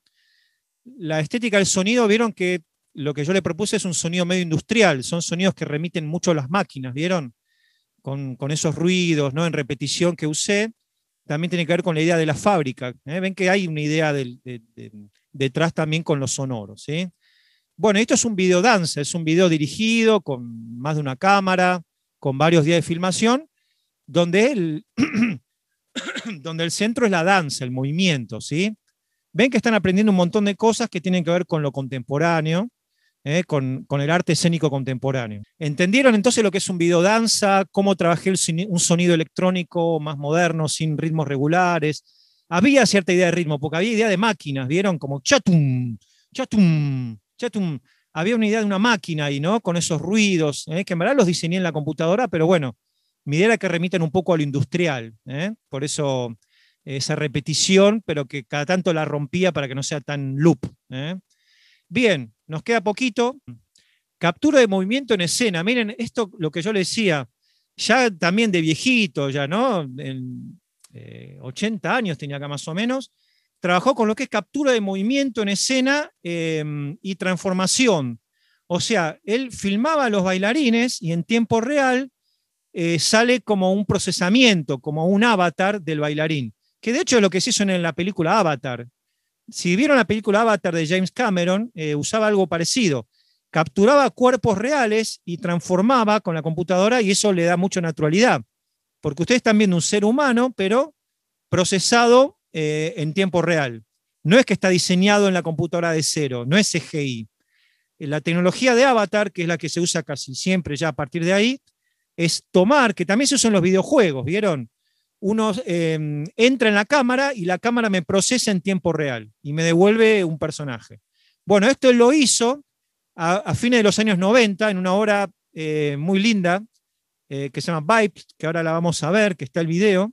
La estética del sonido, vieron que lo que yo le propuse es un sonido medio industrial, son sonidos que remiten mucho a las máquinas, ¿vieron? Con esos ruidos, ¿no? En repetición que usé, también tiene que ver con la idea de la fábrica. Ven que hay una idea detrás también con los sonoros, ¿sí? Bueno, esto es un video danza, es un video dirigido con más de una cámara, con varios días de filmación, donde el centro es la danza, el movimiento, ¿sí? Ven que están aprendiendo un montón de cosas que tienen que ver con lo contemporáneo, con el arte escénico contemporáneo. ¿Entendieron entonces lo que es un videodanza? ¿Cómo trabajé un sonido electrónico más moderno, sin ritmos regulares? Había cierta idea de ritmo, porque había idea de máquinas, ¿vieron? Como chatum, chatum, chatum. Había una idea de una máquina ahí, ¿no? Con esos ruidos, que en verdad los diseñé en la computadora, pero bueno, mi idea era que remiten un poco a lo industrial. Por eso esa repetición, pero que cada tanto la rompía para que no sea tan loop. Bien, nos queda poquito. Captura de movimiento en escena. Miren, esto lo que yo le decía, ya también de viejito, ya, ¿no? En 80 años tenía acá más o menos. Trabajó con lo que es captura de movimiento en escena y transformación. O sea, él filmaba a los bailarines y en tiempo real sale como un procesamiento, como un avatar del bailarín. Que de hecho es lo que se hizo en la película Avatar. Si vieron la película Avatar de James Cameron, usaba algo parecido. Capturaba cuerpos reales y transformaba con la computadora y eso le da mucha naturalidad. Porque ustedes están viendo un ser humano, pero procesado en tiempo real. No es que está diseñado en la computadora de cero, no es CGI. La tecnología de Avatar, que es la que se usa casi siempre ya a partir de ahí, es tomar, que también se usa en los videojuegos, ¿vieron? Uno entra en la cámara y la cámara me procesa en tiempo real y me devuelve un personaje. Bueno, esto él lo hizo a fines de los años 90 en una obra muy linda que se llama Vibes, que ahora la vamos a ver, que está el video.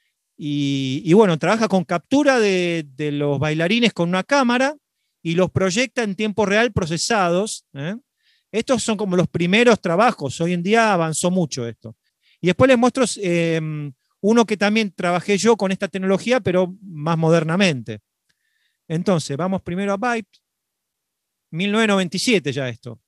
Y bueno, trabaja con captura de los bailarines con una cámara y los proyecta en tiempo real procesados. Estos son como los primeros trabajos. Hoy en día avanzó mucho esto. Y después les muestro uno que también trabajé yo con esta tecnología, pero más modernamente. Entonces, vamos primero a Vibes, 1997 ya esto.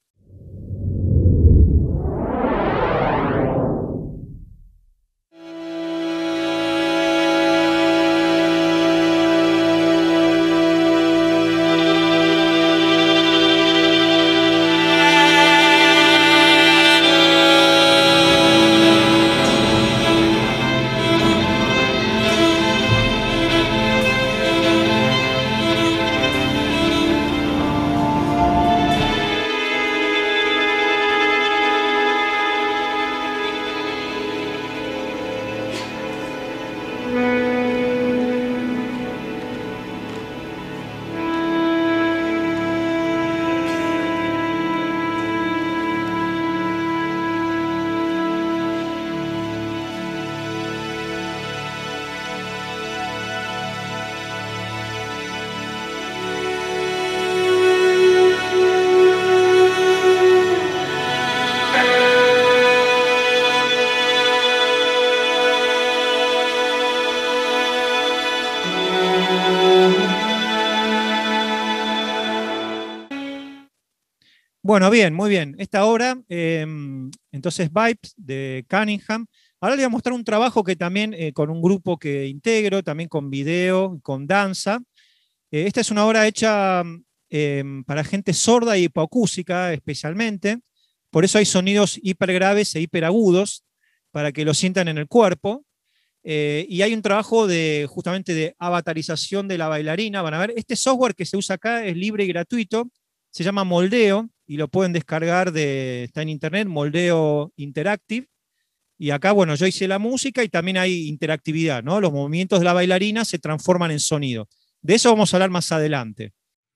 Bueno, bien, muy bien. Esta obra, entonces, Vibes de Cunningham. Ahora les voy a mostrar un trabajo que también, con un grupo que integro, también con video, con danza. Esta es una obra hecha para gente sorda y hipoacústica especialmente. Por eso hay sonidos hipergraves e hiperagudos, para que lo sientan en el cuerpo. Y hay un trabajo justamente de avatarización de la bailarina. Van a ver, este software que se usa acá es libre y gratuito. Se llama Moldeo y lo pueden descargar, está en internet, Moldeo Interactive. Y acá, bueno, yo hice la música y también hay interactividad, ¿no? Los movimientos de la bailarina se transforman en sonido. De eso vamos a hablar más adelante.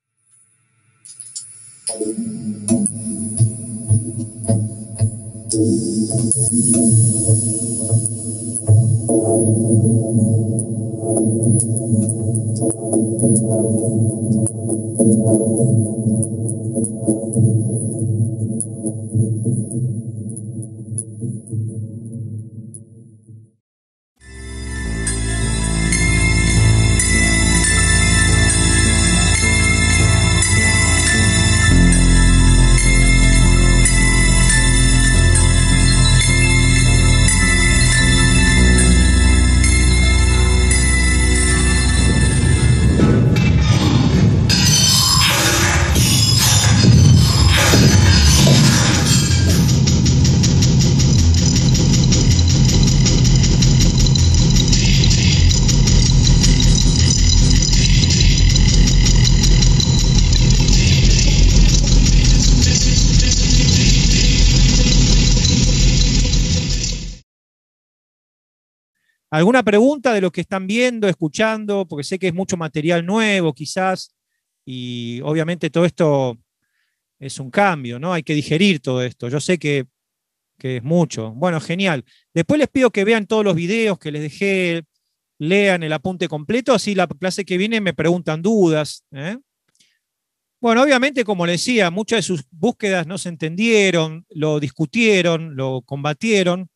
¿Alguna pregunta de lo que están viendo, escuchando? Porque sé que es mucho material nuevo, quizás, y obviamente todo esto es un cambio, ¿no? Hay que digerir todo esto. Yo sé que es mucho. Bueno, genial. Después les pido que vean todos los videos que les dejé, lean el apunte completo, así la clase que viene me preguntan dudas. Bueno, obviamente, como les decía, muchas de sus búsquedas no se entendieron, lo discutieron, lo combatieron.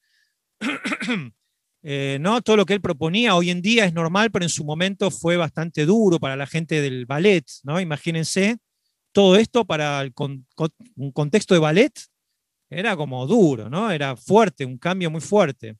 ¿No? Todo lo que él proponía hoy en día es normal, pero en su momento fue bastante duro para la gente del ballet, ¿no? Imagínense, todo esto para un contexto de ballet era como duro, ¿no? Era fuerte, un cambio muy fuerte.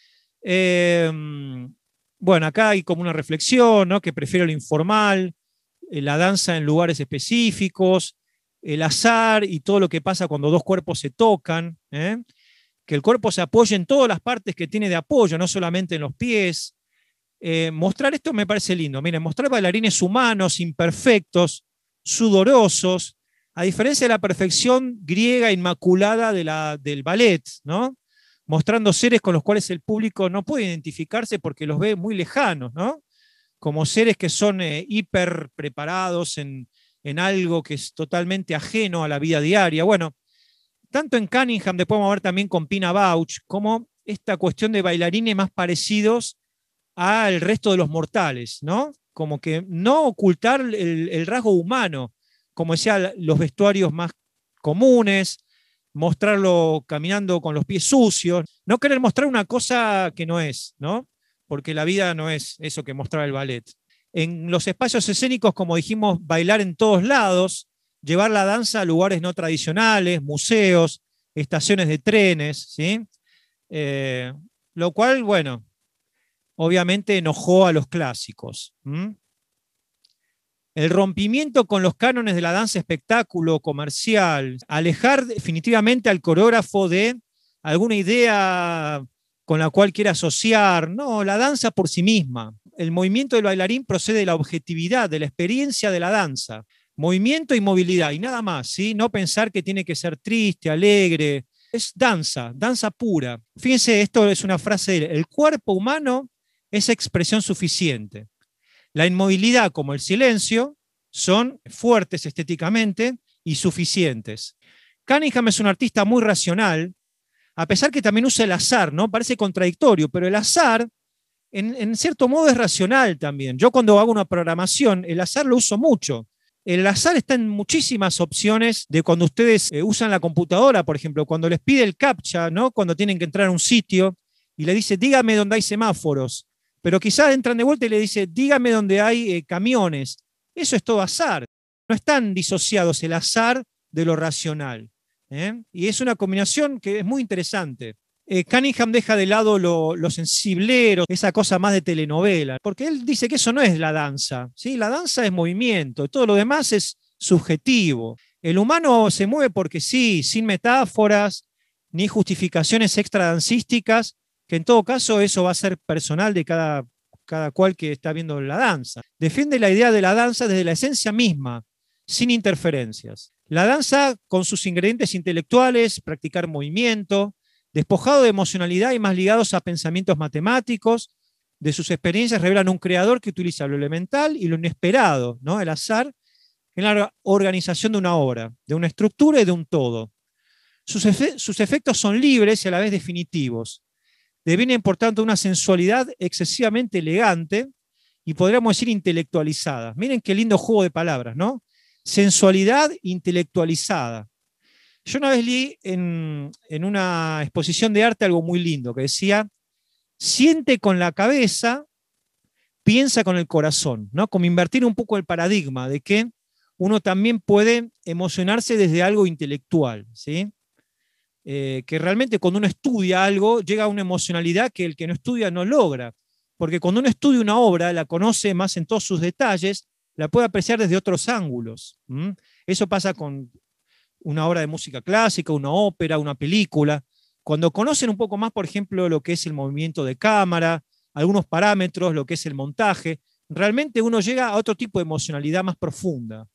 Bueno, acá hay como una reflexión, ¿no? Que prefiero lo informal, la danza en lugares específicos, el azar y todo lo que pasa cuando dos cuerpos se tocan, que el cuerpo se apoye en todas las partes que tiene de apoyo, no solamente en los pies. Mostrar esto me parece lindo. Miren, mostrar bailarines humanos, imperfectos, sudorosos, a diferencia de la perfección griega inmaculada del ballet, ¿no? Mostrando seres con los cuales el público no puede identificarse porque los ve muy lejanos, ¿no? Como seres que son hiper preparados en algo que es totalmente ajeno a la vida diaria. Bueno, tanto en Cunningham, después vamos a ver también con Pina Bausch, como esta cuestión de bailarines más parecidos al resto de los mortales, ¿no? Como que no ocultar el rasgo humano, como decía, los vestuarios más comunes, mostrarlo caminando con los pies sucios, no querer mostrar una cosa que no es, ¿no? Porque la vida no es eso que mostraba el ballet. En los espacios escénicos, como dijimos, bailar en todos lados, llevar la danza a lugares no tradicionales, museos, estaciones de trenes, ¿sí? Lo cual, bueno, obviamente enojó a los clásicos. El rompimiento con los cánones de la danza espectáculo comercial, alejar definitivamente al coreógrafo de alguna idea con la cual quiera asociar, no, la danza por sí misma. El movimiento del bailarín procede de la objetividad, de la experiencia de la danza. Movimiento y movilidad, y nada más, ¿sí? No pensar que tiene que ser triste, alegre. Es danza, danza pura. Fíjense, esto es una frase de él: el cuerpo humano es expresión suficiente. La inmovilidad como el silencio son fuertes estéticamente y suficientes. Cunningham es un artista muy racional, a pesar que también usa el azar, ¿no? Parece contradictorio, pero el azar en cierto modo es racional también. Yo cuando hago una programación, el azar lo uso mucho. El azar está en muchísimas opciones de cuando ustedes usan la computadora, por ejemplo, cuando les pide el CAPTCHA, ¿no? Cuando tienen que entrar a un sitio y le dice, dígame dónde hay semáforos, pero quizás entran de vuelta y le dice, dígame dónde hay camiones. Eso es todo azar. No están disociados el azar de lo racional. Y es una combinación que es muy interesante. Cunningham deja de lado lo sensiblero, esa cosa más de telenovela, porque él dice que eso no es la danza, ¿sí? La danza es movimiento, todo lo demás es subjetivo. El humano se mueve porque sí, sin metáforas ni justificaciones extradancísticas, que en todo caso eso va a ser personal de cada cual que está viendo la danza. Defiende la idea de la danza desde la esencia misma, sin interferencias. La danza con sus ingredientes intelectuales, practicar movimiento, despojado de emocionalidad y más ligados a pensamientos matemáticos, de sus experiencias revelan un creador que utiliza lo elemental y lo inesperado, ¿no? El azar, en la organización de una obra, de una estructura y de un todo. Sus efectos son libres y a la vez definitivos. Devienen, por tanto, una sensualidad excesivamente elegante y podríamos decir intelectualizada. Miren qué lindo juego de palabras, ¿no? Sensualidad intelectualizada. Yo una vez leí en una exposición de arte algo muy lindo que decía, siente con la cabeza, piensa con el corazón, ¿no? Como invertir un poco el paradigma de que uno también puede emocionarse desde algo intelectual, ¿sí? Que realmente cuando uno estudia algo llega a una emocionalidad que el que no estudia no logra, porque cuando uno estudia una obra, la conoce más en todos sus detalles, la puede apreciar desde otros ángulos. Eso pasa con una obra de música clásica, una ópera, una película. Cuando conocen un poco más, por ejemplo, lo que es el movimiento de cámara, algunos parámetros, lo que es el montaje, realmente uno llega a otro tipo de emocionalidad más profunda.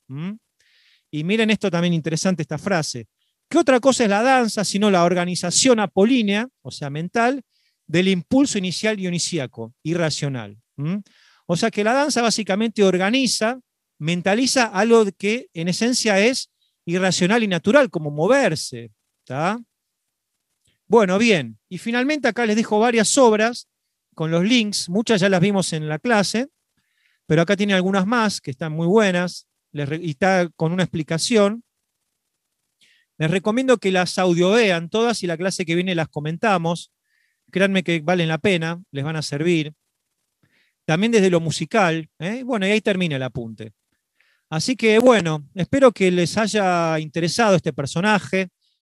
Y miren esto también interesante, esta frase. ¿Qué otra cosa es la danza sino la organización apolínea, o sea, mental, del impulso inicial dionisíaco, irracional? O sea que la danza básicamente organiza, mentaliza algo que en esencia es irracional y natural, como moverse. ¿Tá? Bueno, bien. Y finalmente acá les dejo varias obras con los links. Muchas ya las vimos en la clase, pero acá tienen algunas más que están muy buenas y está con una explicación. Les recomiendo que las audiovean todas y la clase que viene las comentamos. Créanme que valen la pena, les van a servir. También desde lo musical. Bueno, y ahí termina el apunte. Así que bueno, espero que les haya interesado este personaje.